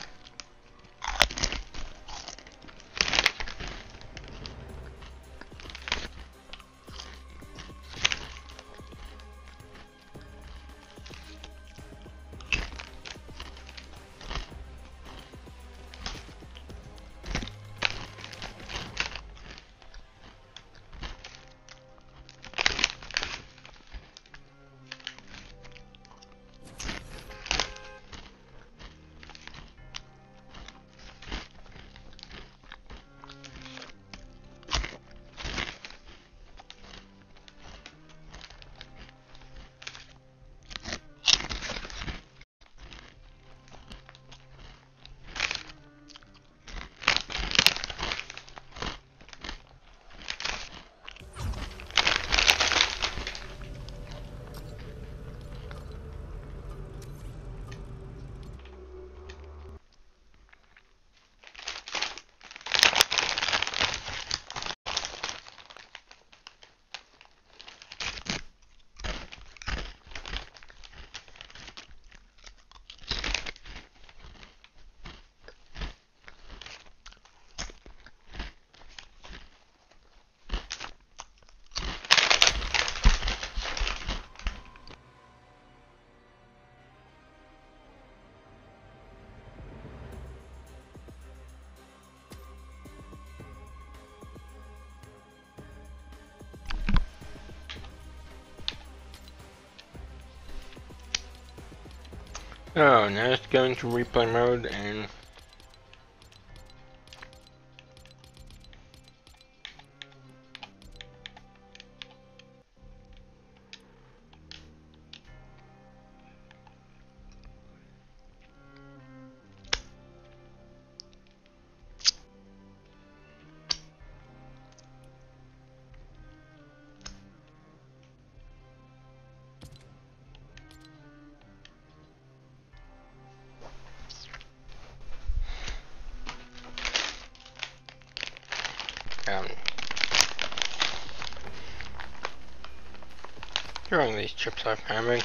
A: Oh, now let's go into replay mode and um, throwing these chips I'm having.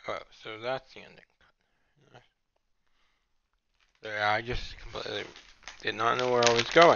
A: Oh, so that's the ending. There, I just completely did not know where I was going.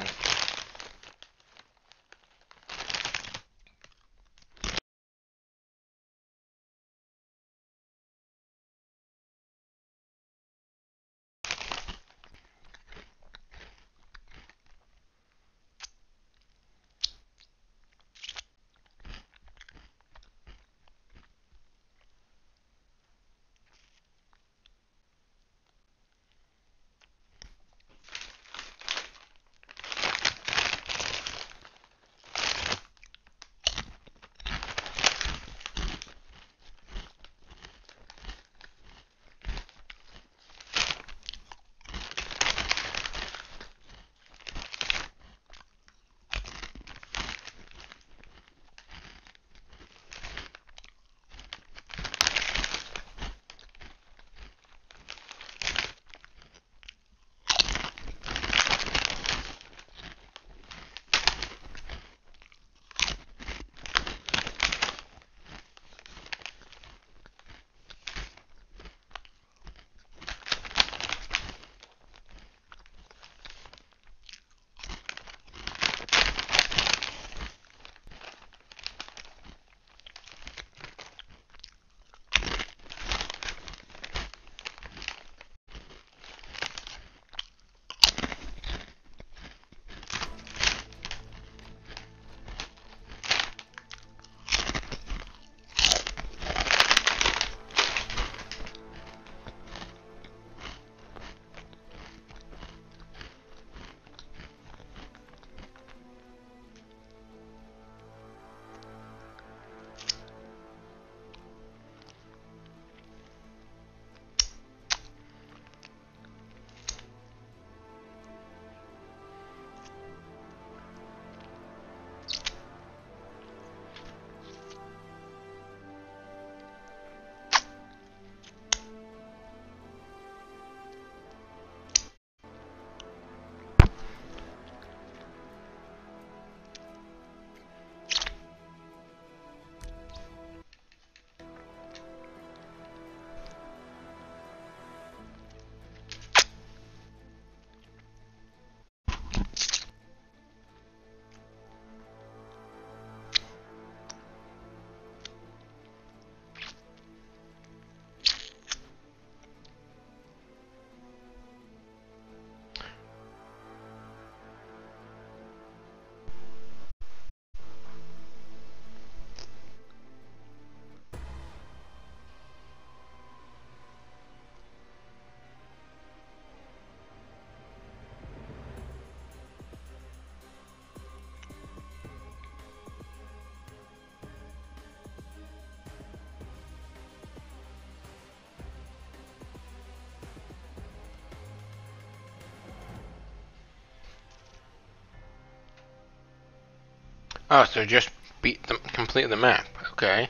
A: Oh, so just beat the complete the map. Okay.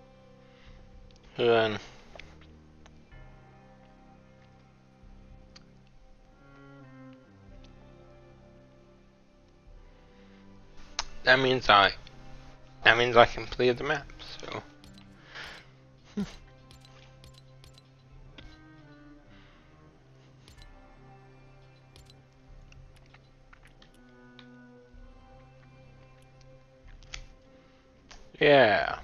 A: Then that means I that means I completed the map. So. Yeah.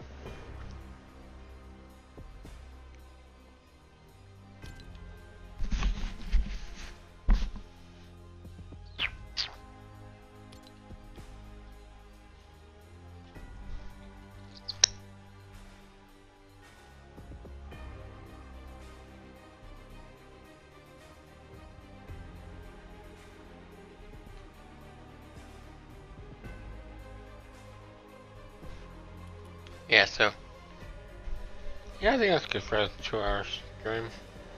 A: Yeah, so yeah, I think that's good for a two hour stream.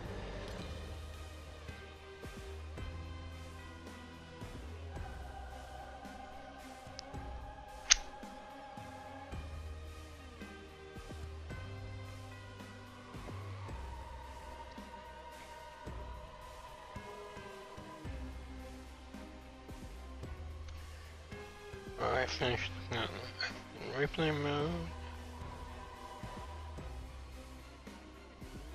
A: Alright, finished no, replay mode.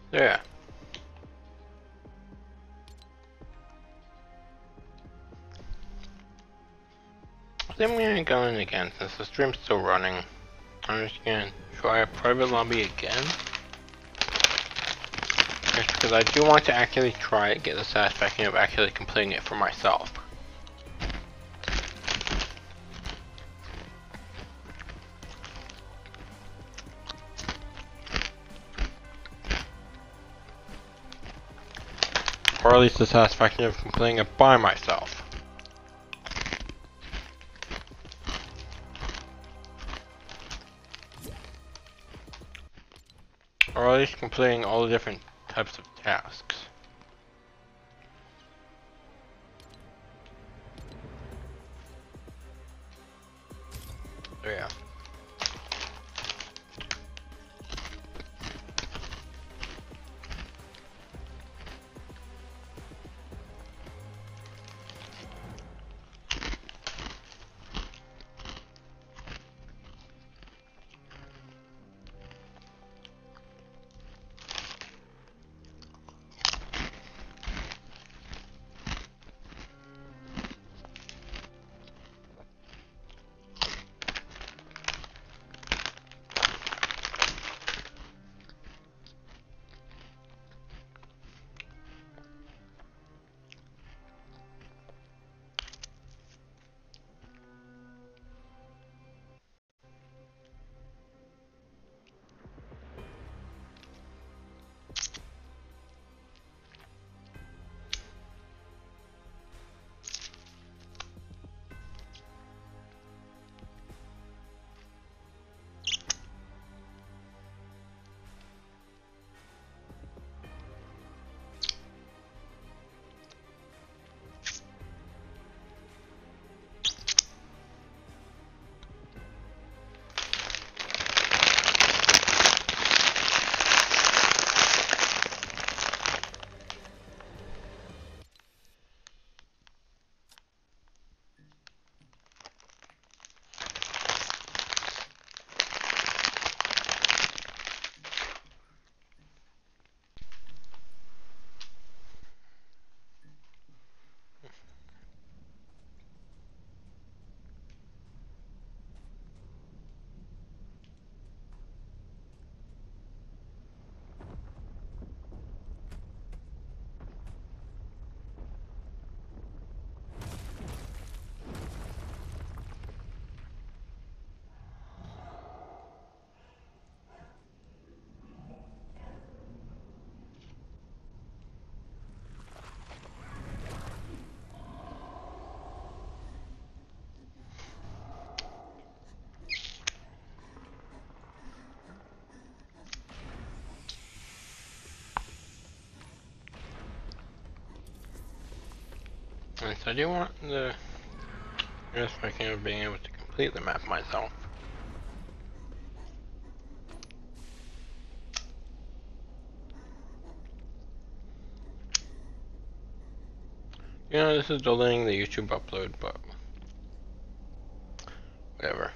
A: Yeah. Then we ain't going again since the stream's still running. I'm just gonna try a private lobby again. Just because I do want to actually try it, get the satisfaction of actually completing it for myself. Or at least the satisfaction of completing it by myself. Or at least completing all the different types of tasks. So yeah. And so I do want the satisfaction of being able to complete the map myself. You know, this is delaying the YouTube upload, but whatever.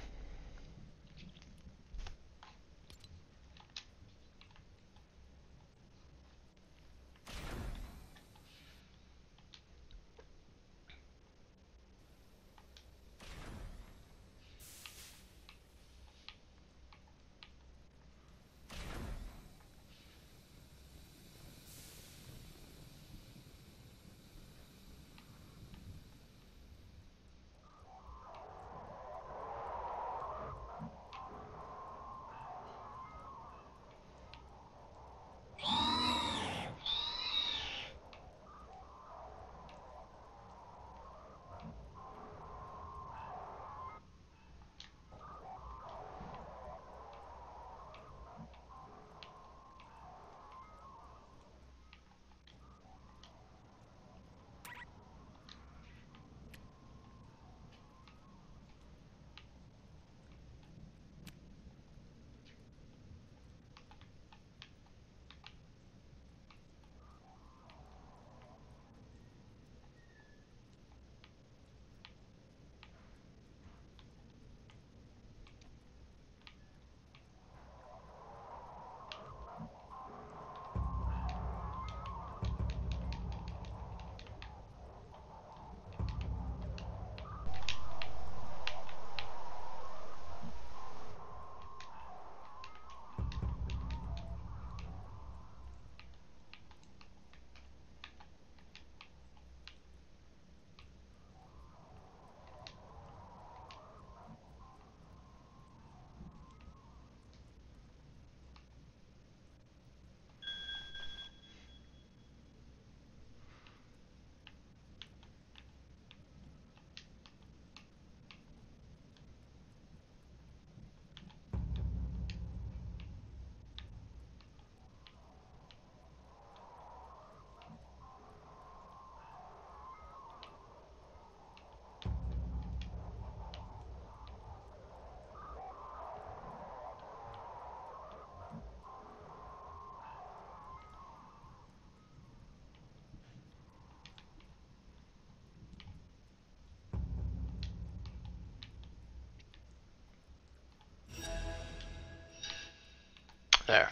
A: There.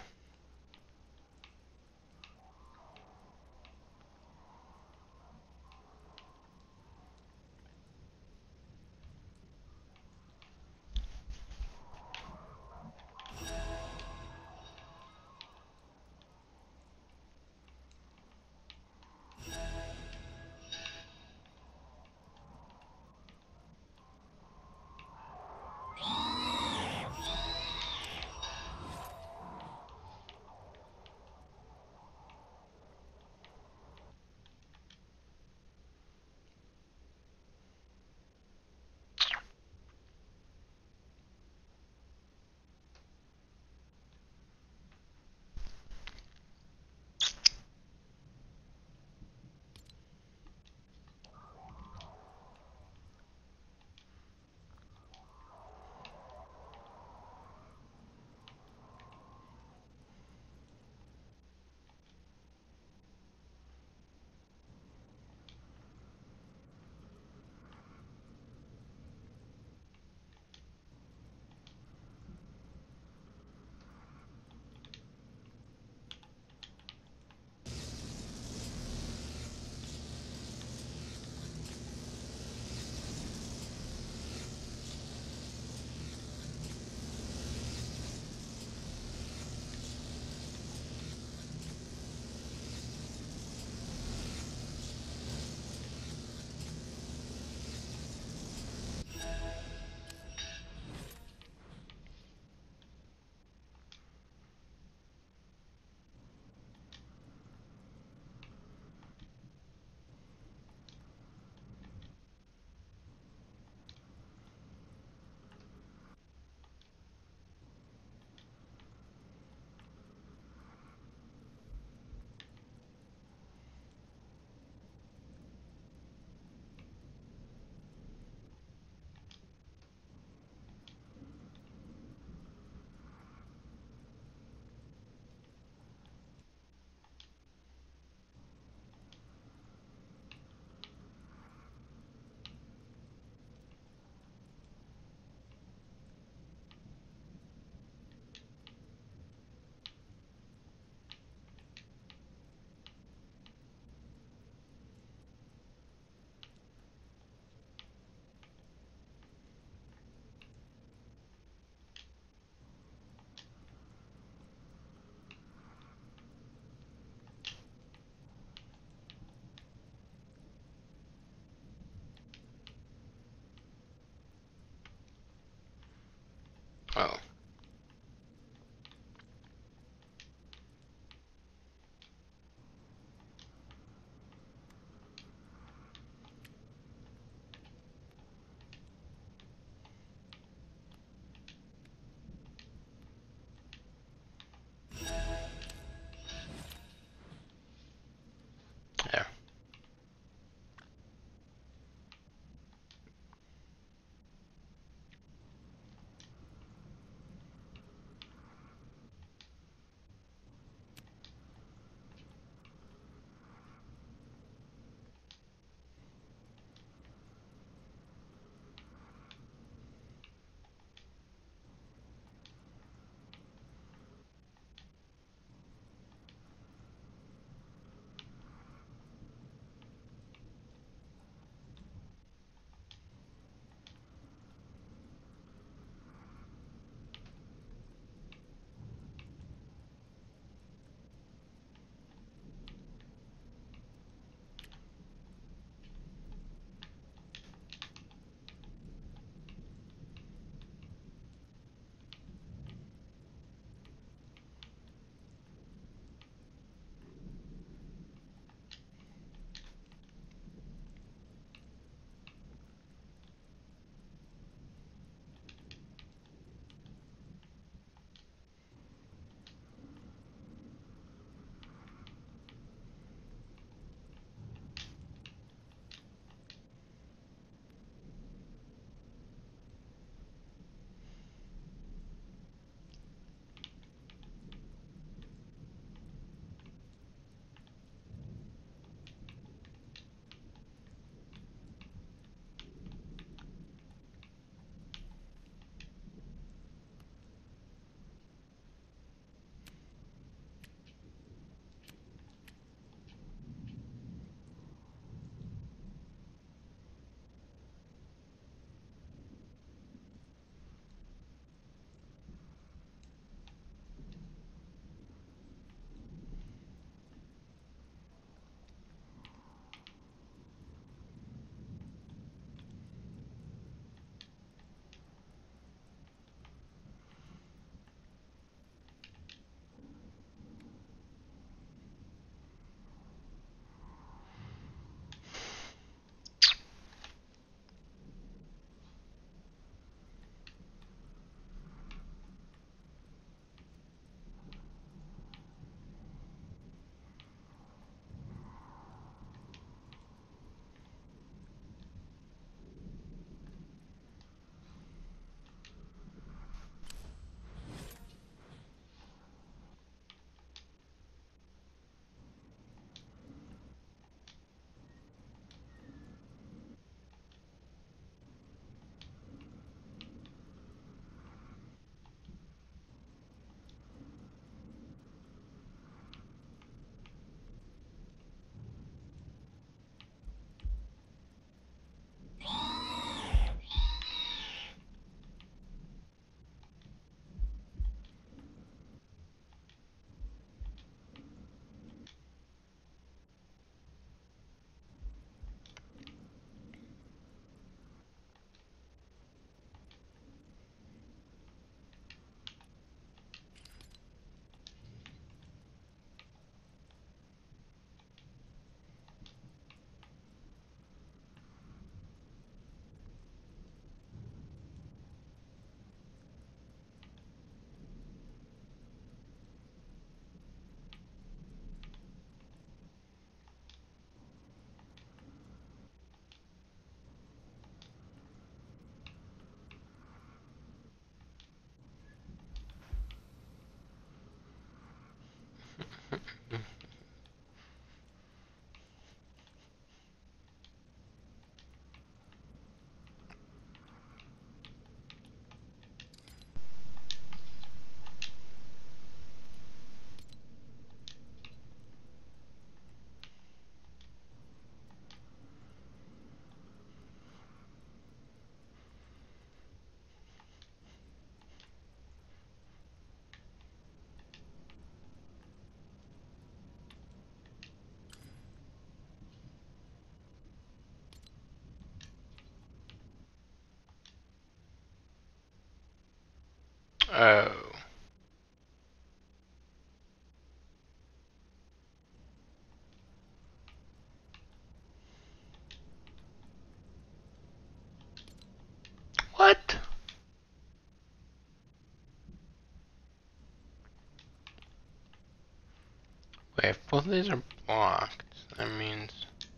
A: Wait, if both of these are blocked, that means...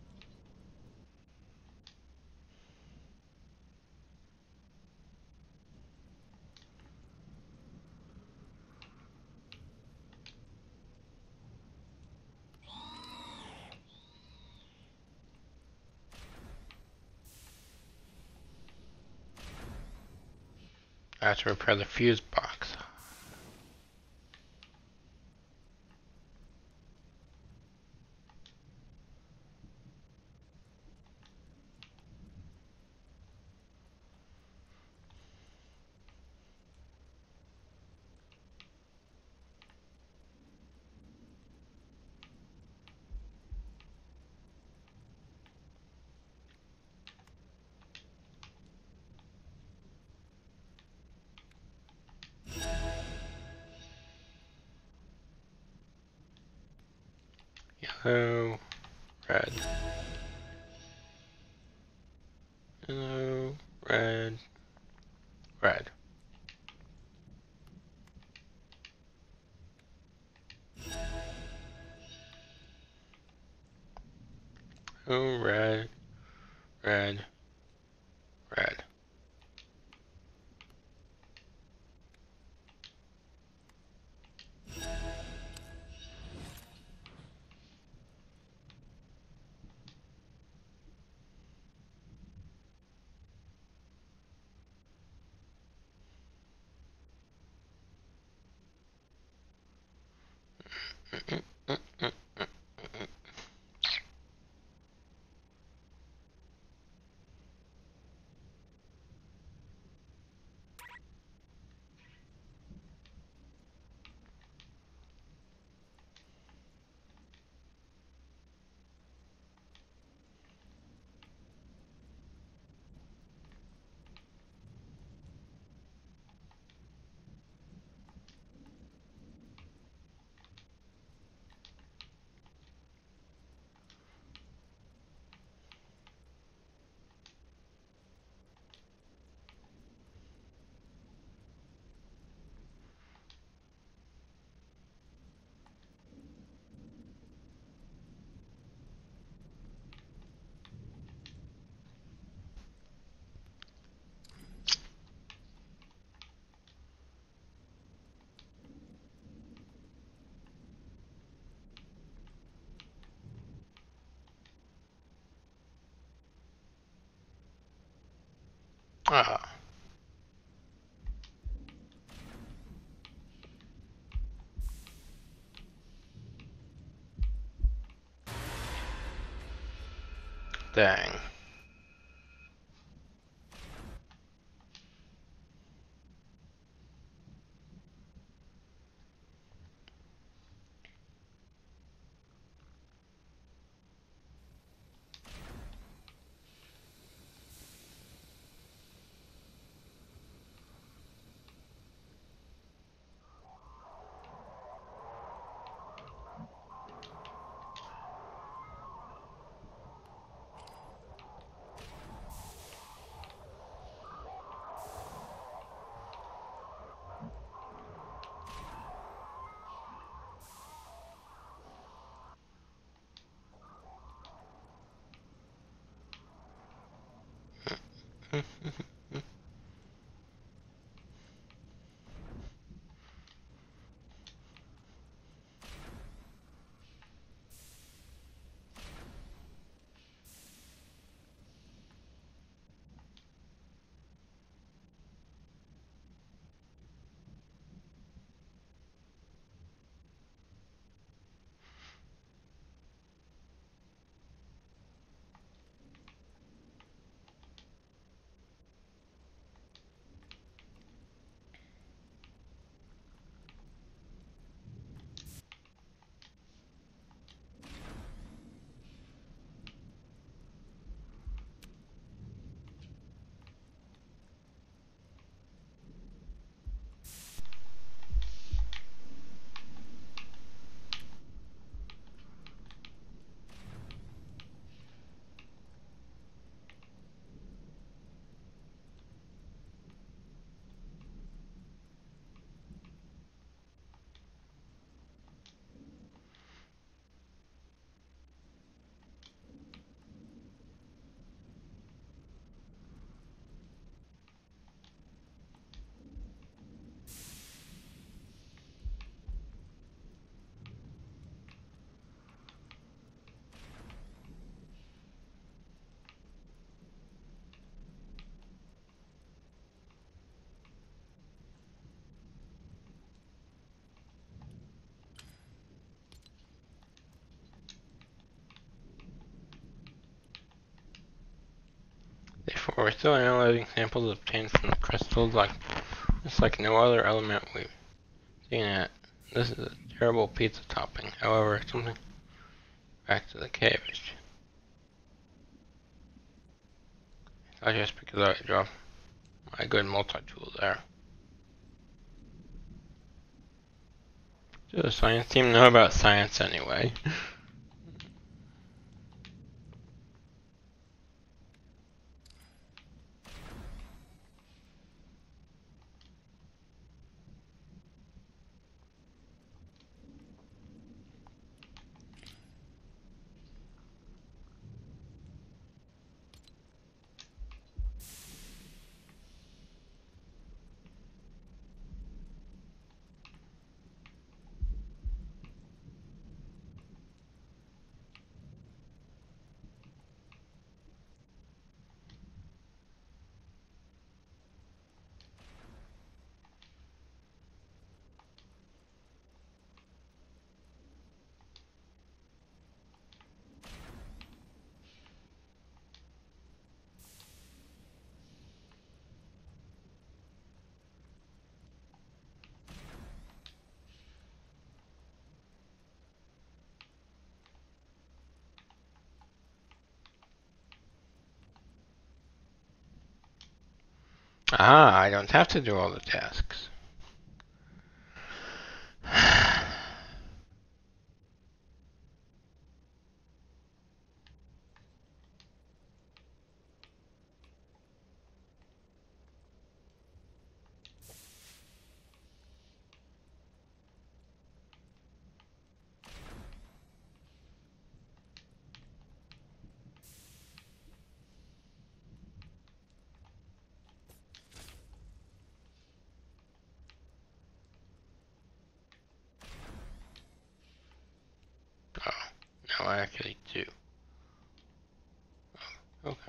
A: I have to repair the fuse box. Yellow, red. Yellow, red, red. Oh, red, red, red. Ah. Dang. we're still analyzing samples obtained from the crystals, like just like no other element we've seen it. This is a terrible pizza topping. However, something back to the cave. It's not just because I dropped my good multi-tool there. Does the science team know about science anyway? Ah, I don't have to do all the tasks. Oh, no, I actually do. Oh, okay.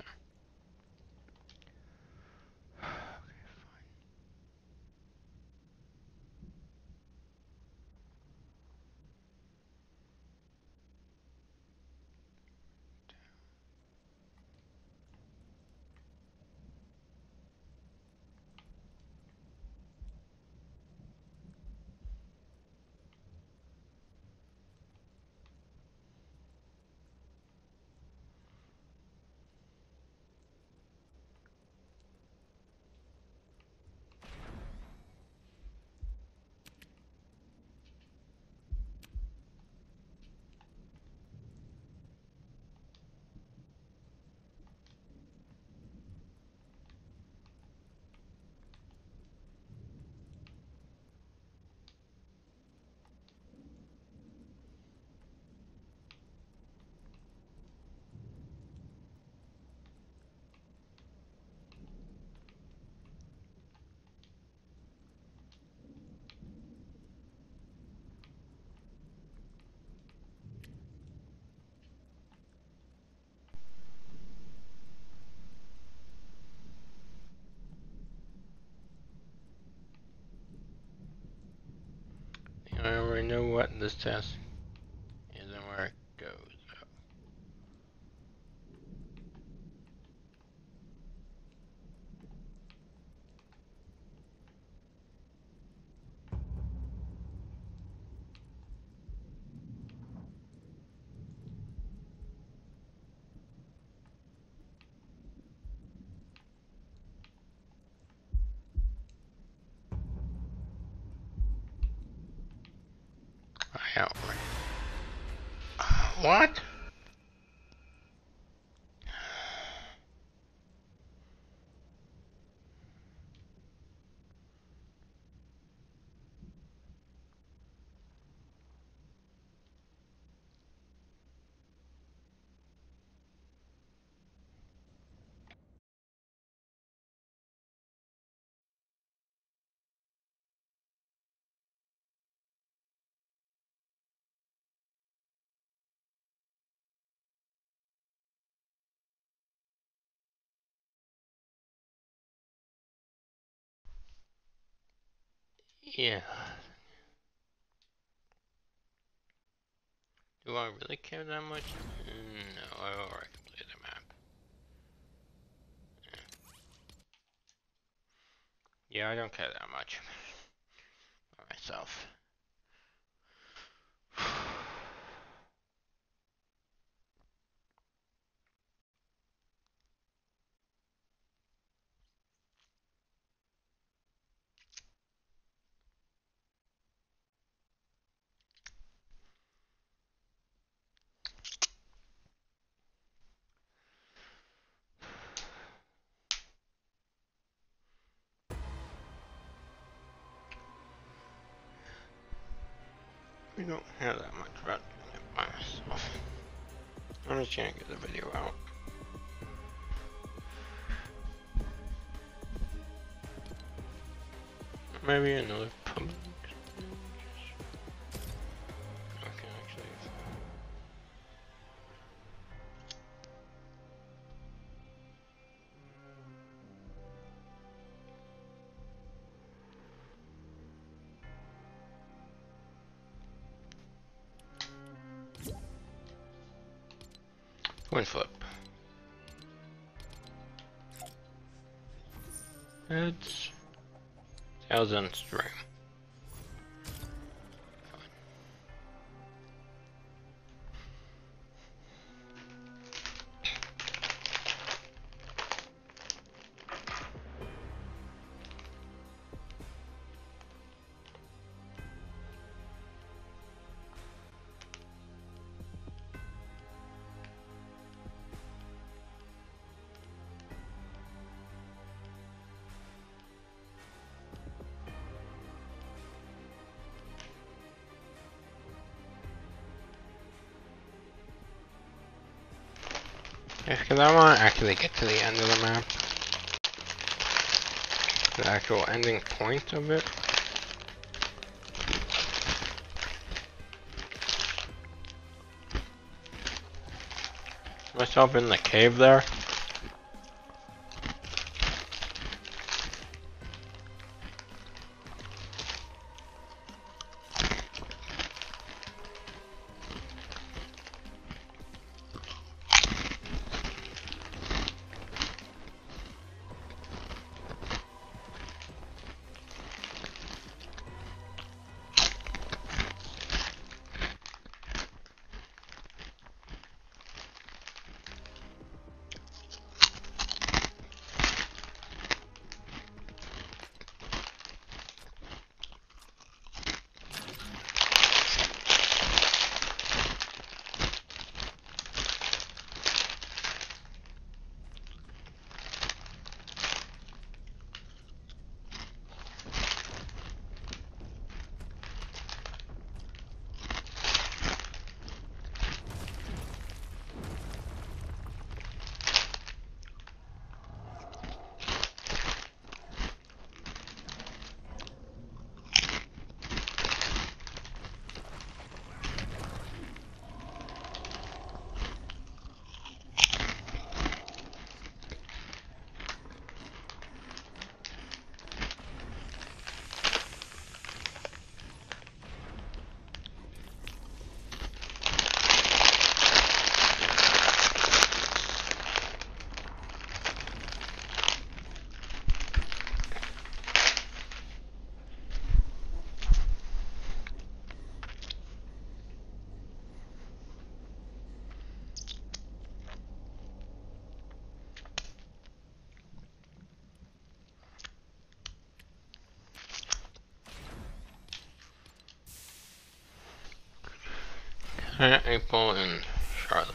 A: I already know what this task is and where it goes. I outright. What? Yeah. Do I really care that much? No, I already completed the map. Yeah, I don't care that much for myself. We don't have that much fun doing it by myself. I'm just gonna get the video out. Maybe another public. Okay, actually. Coin flip. Heads. Tails and string. Yeah, because I want to actually get to the end of the map. The actual ending point of it. Myself in the cave there. April and Charlotte.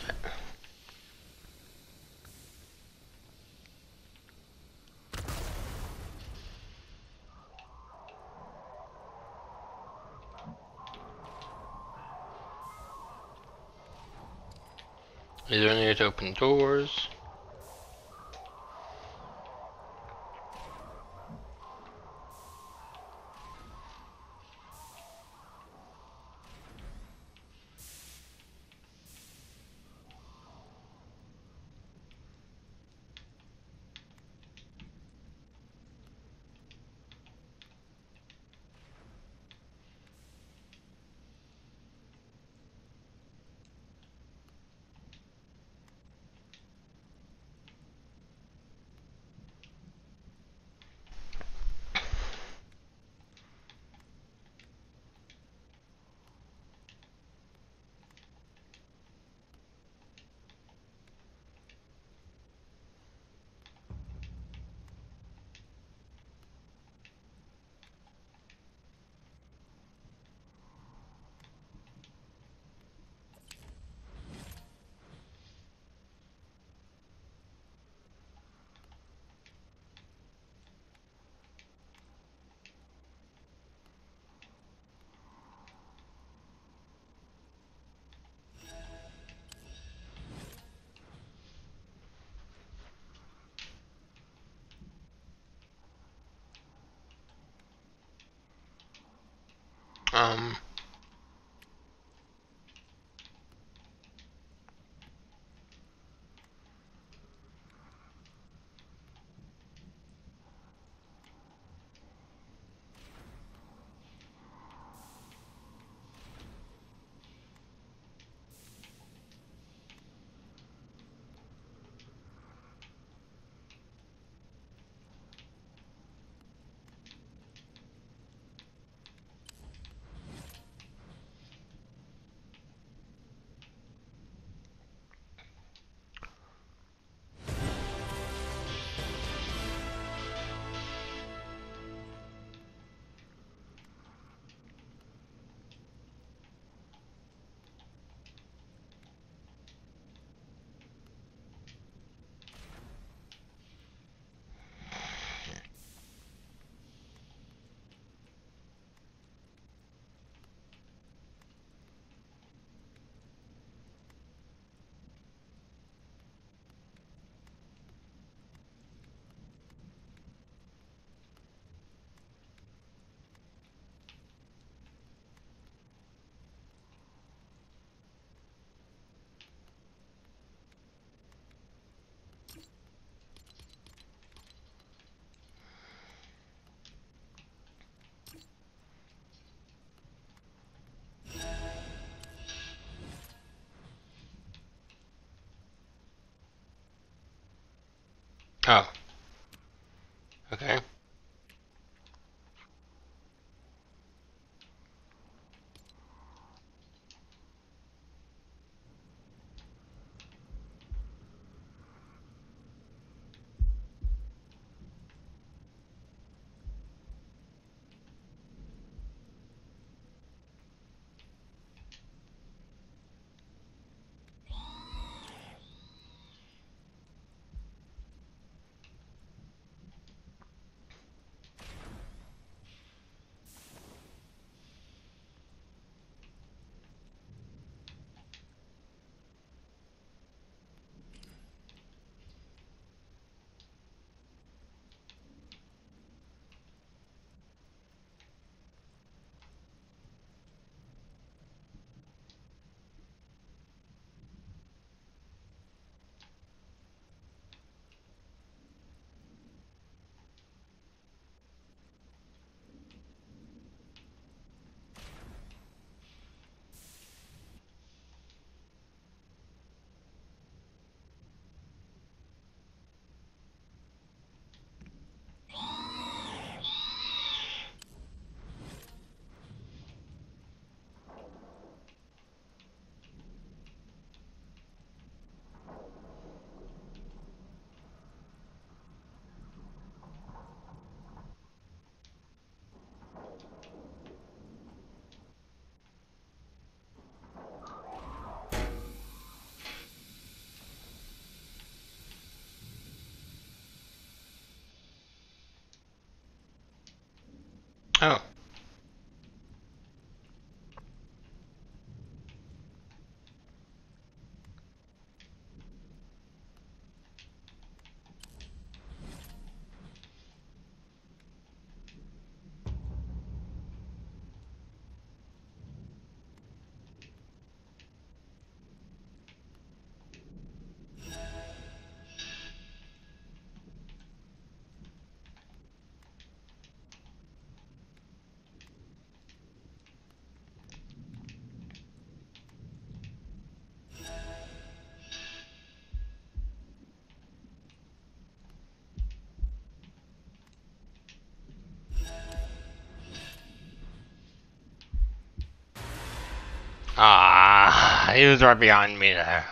A: Is there any way to open doors? Um. Oh. Okay. Oh. Ah, he was right behind me there.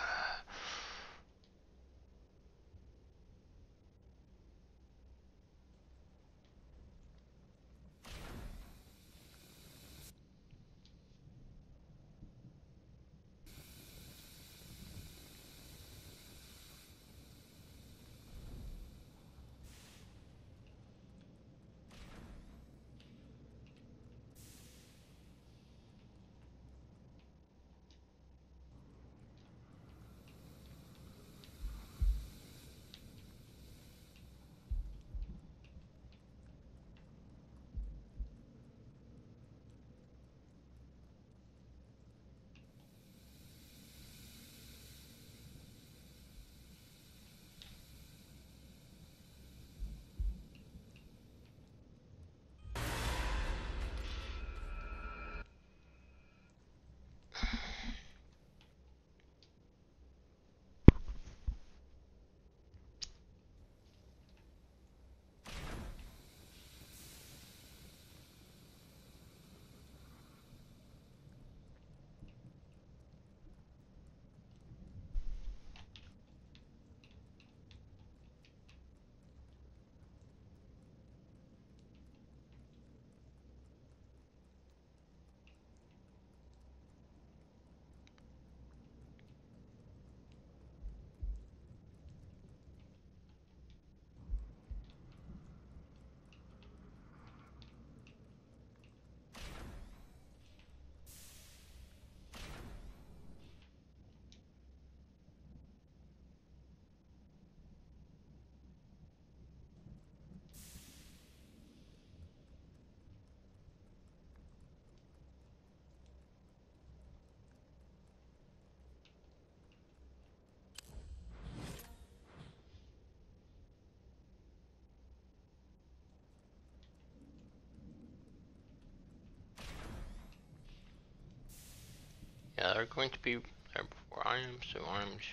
A: they're going to be there before I am, so I'm just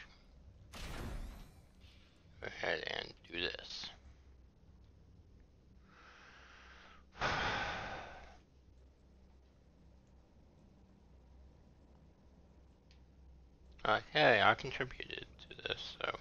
A: go ahead and do this. Okay, I contributed to this, so.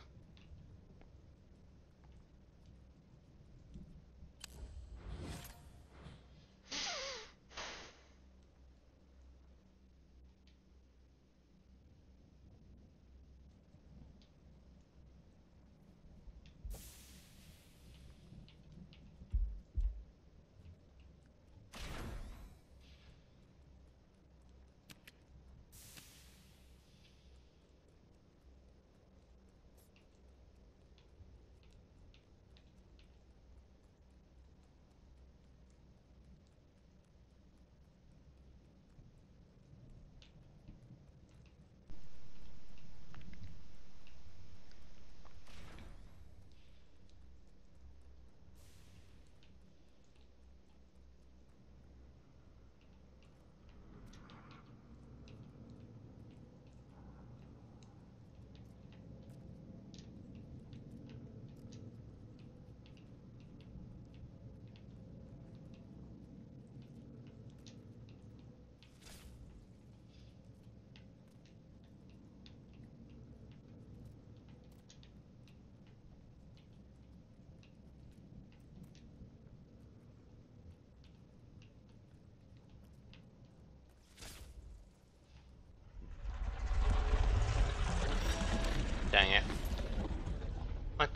A: Dang it. What?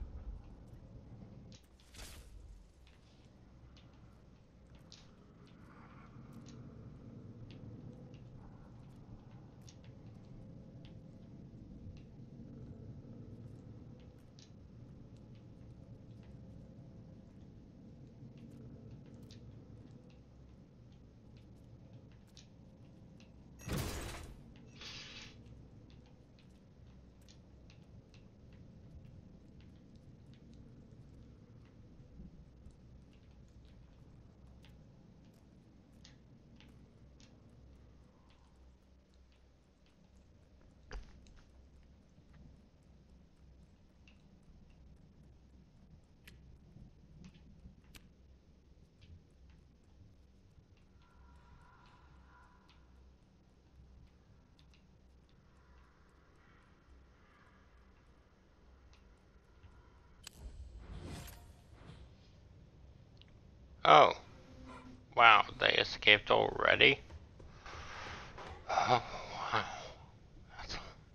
A: Oh. Wow, they escaped already? Oh, wow. That's...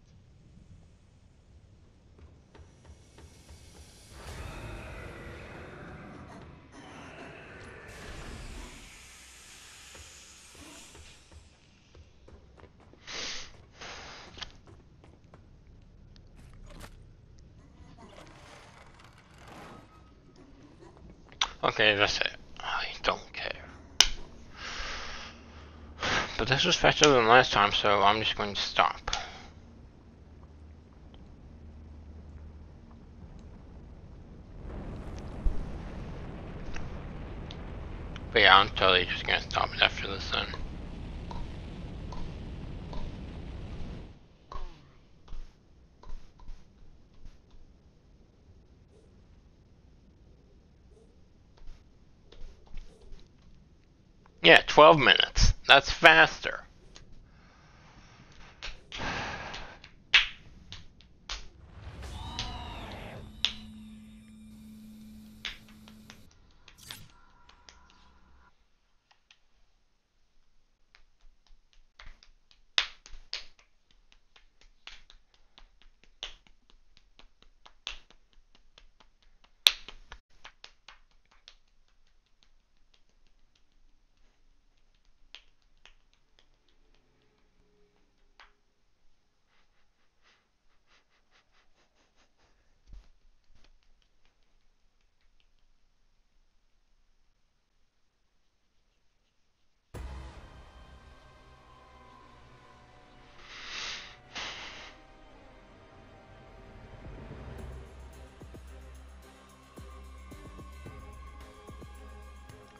A: Okay, that's it. I don't care. But this was faster than last time, so I'm just going to stop. But yeah, I'm totally just gonna stop it after this then. Yeah, twelve minutes. That's faster.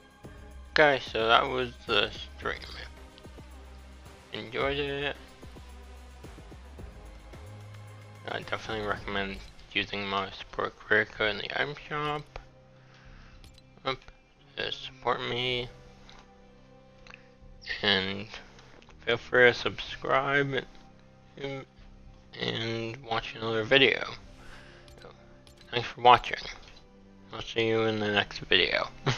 A: Okay, so that was the stream. Enjoyed it. I definitely recommend using my support career code in the item shop. Up to support me. And feel free to subscribe and, and watch another video. So, thanks for watching. I'll see you in the next video.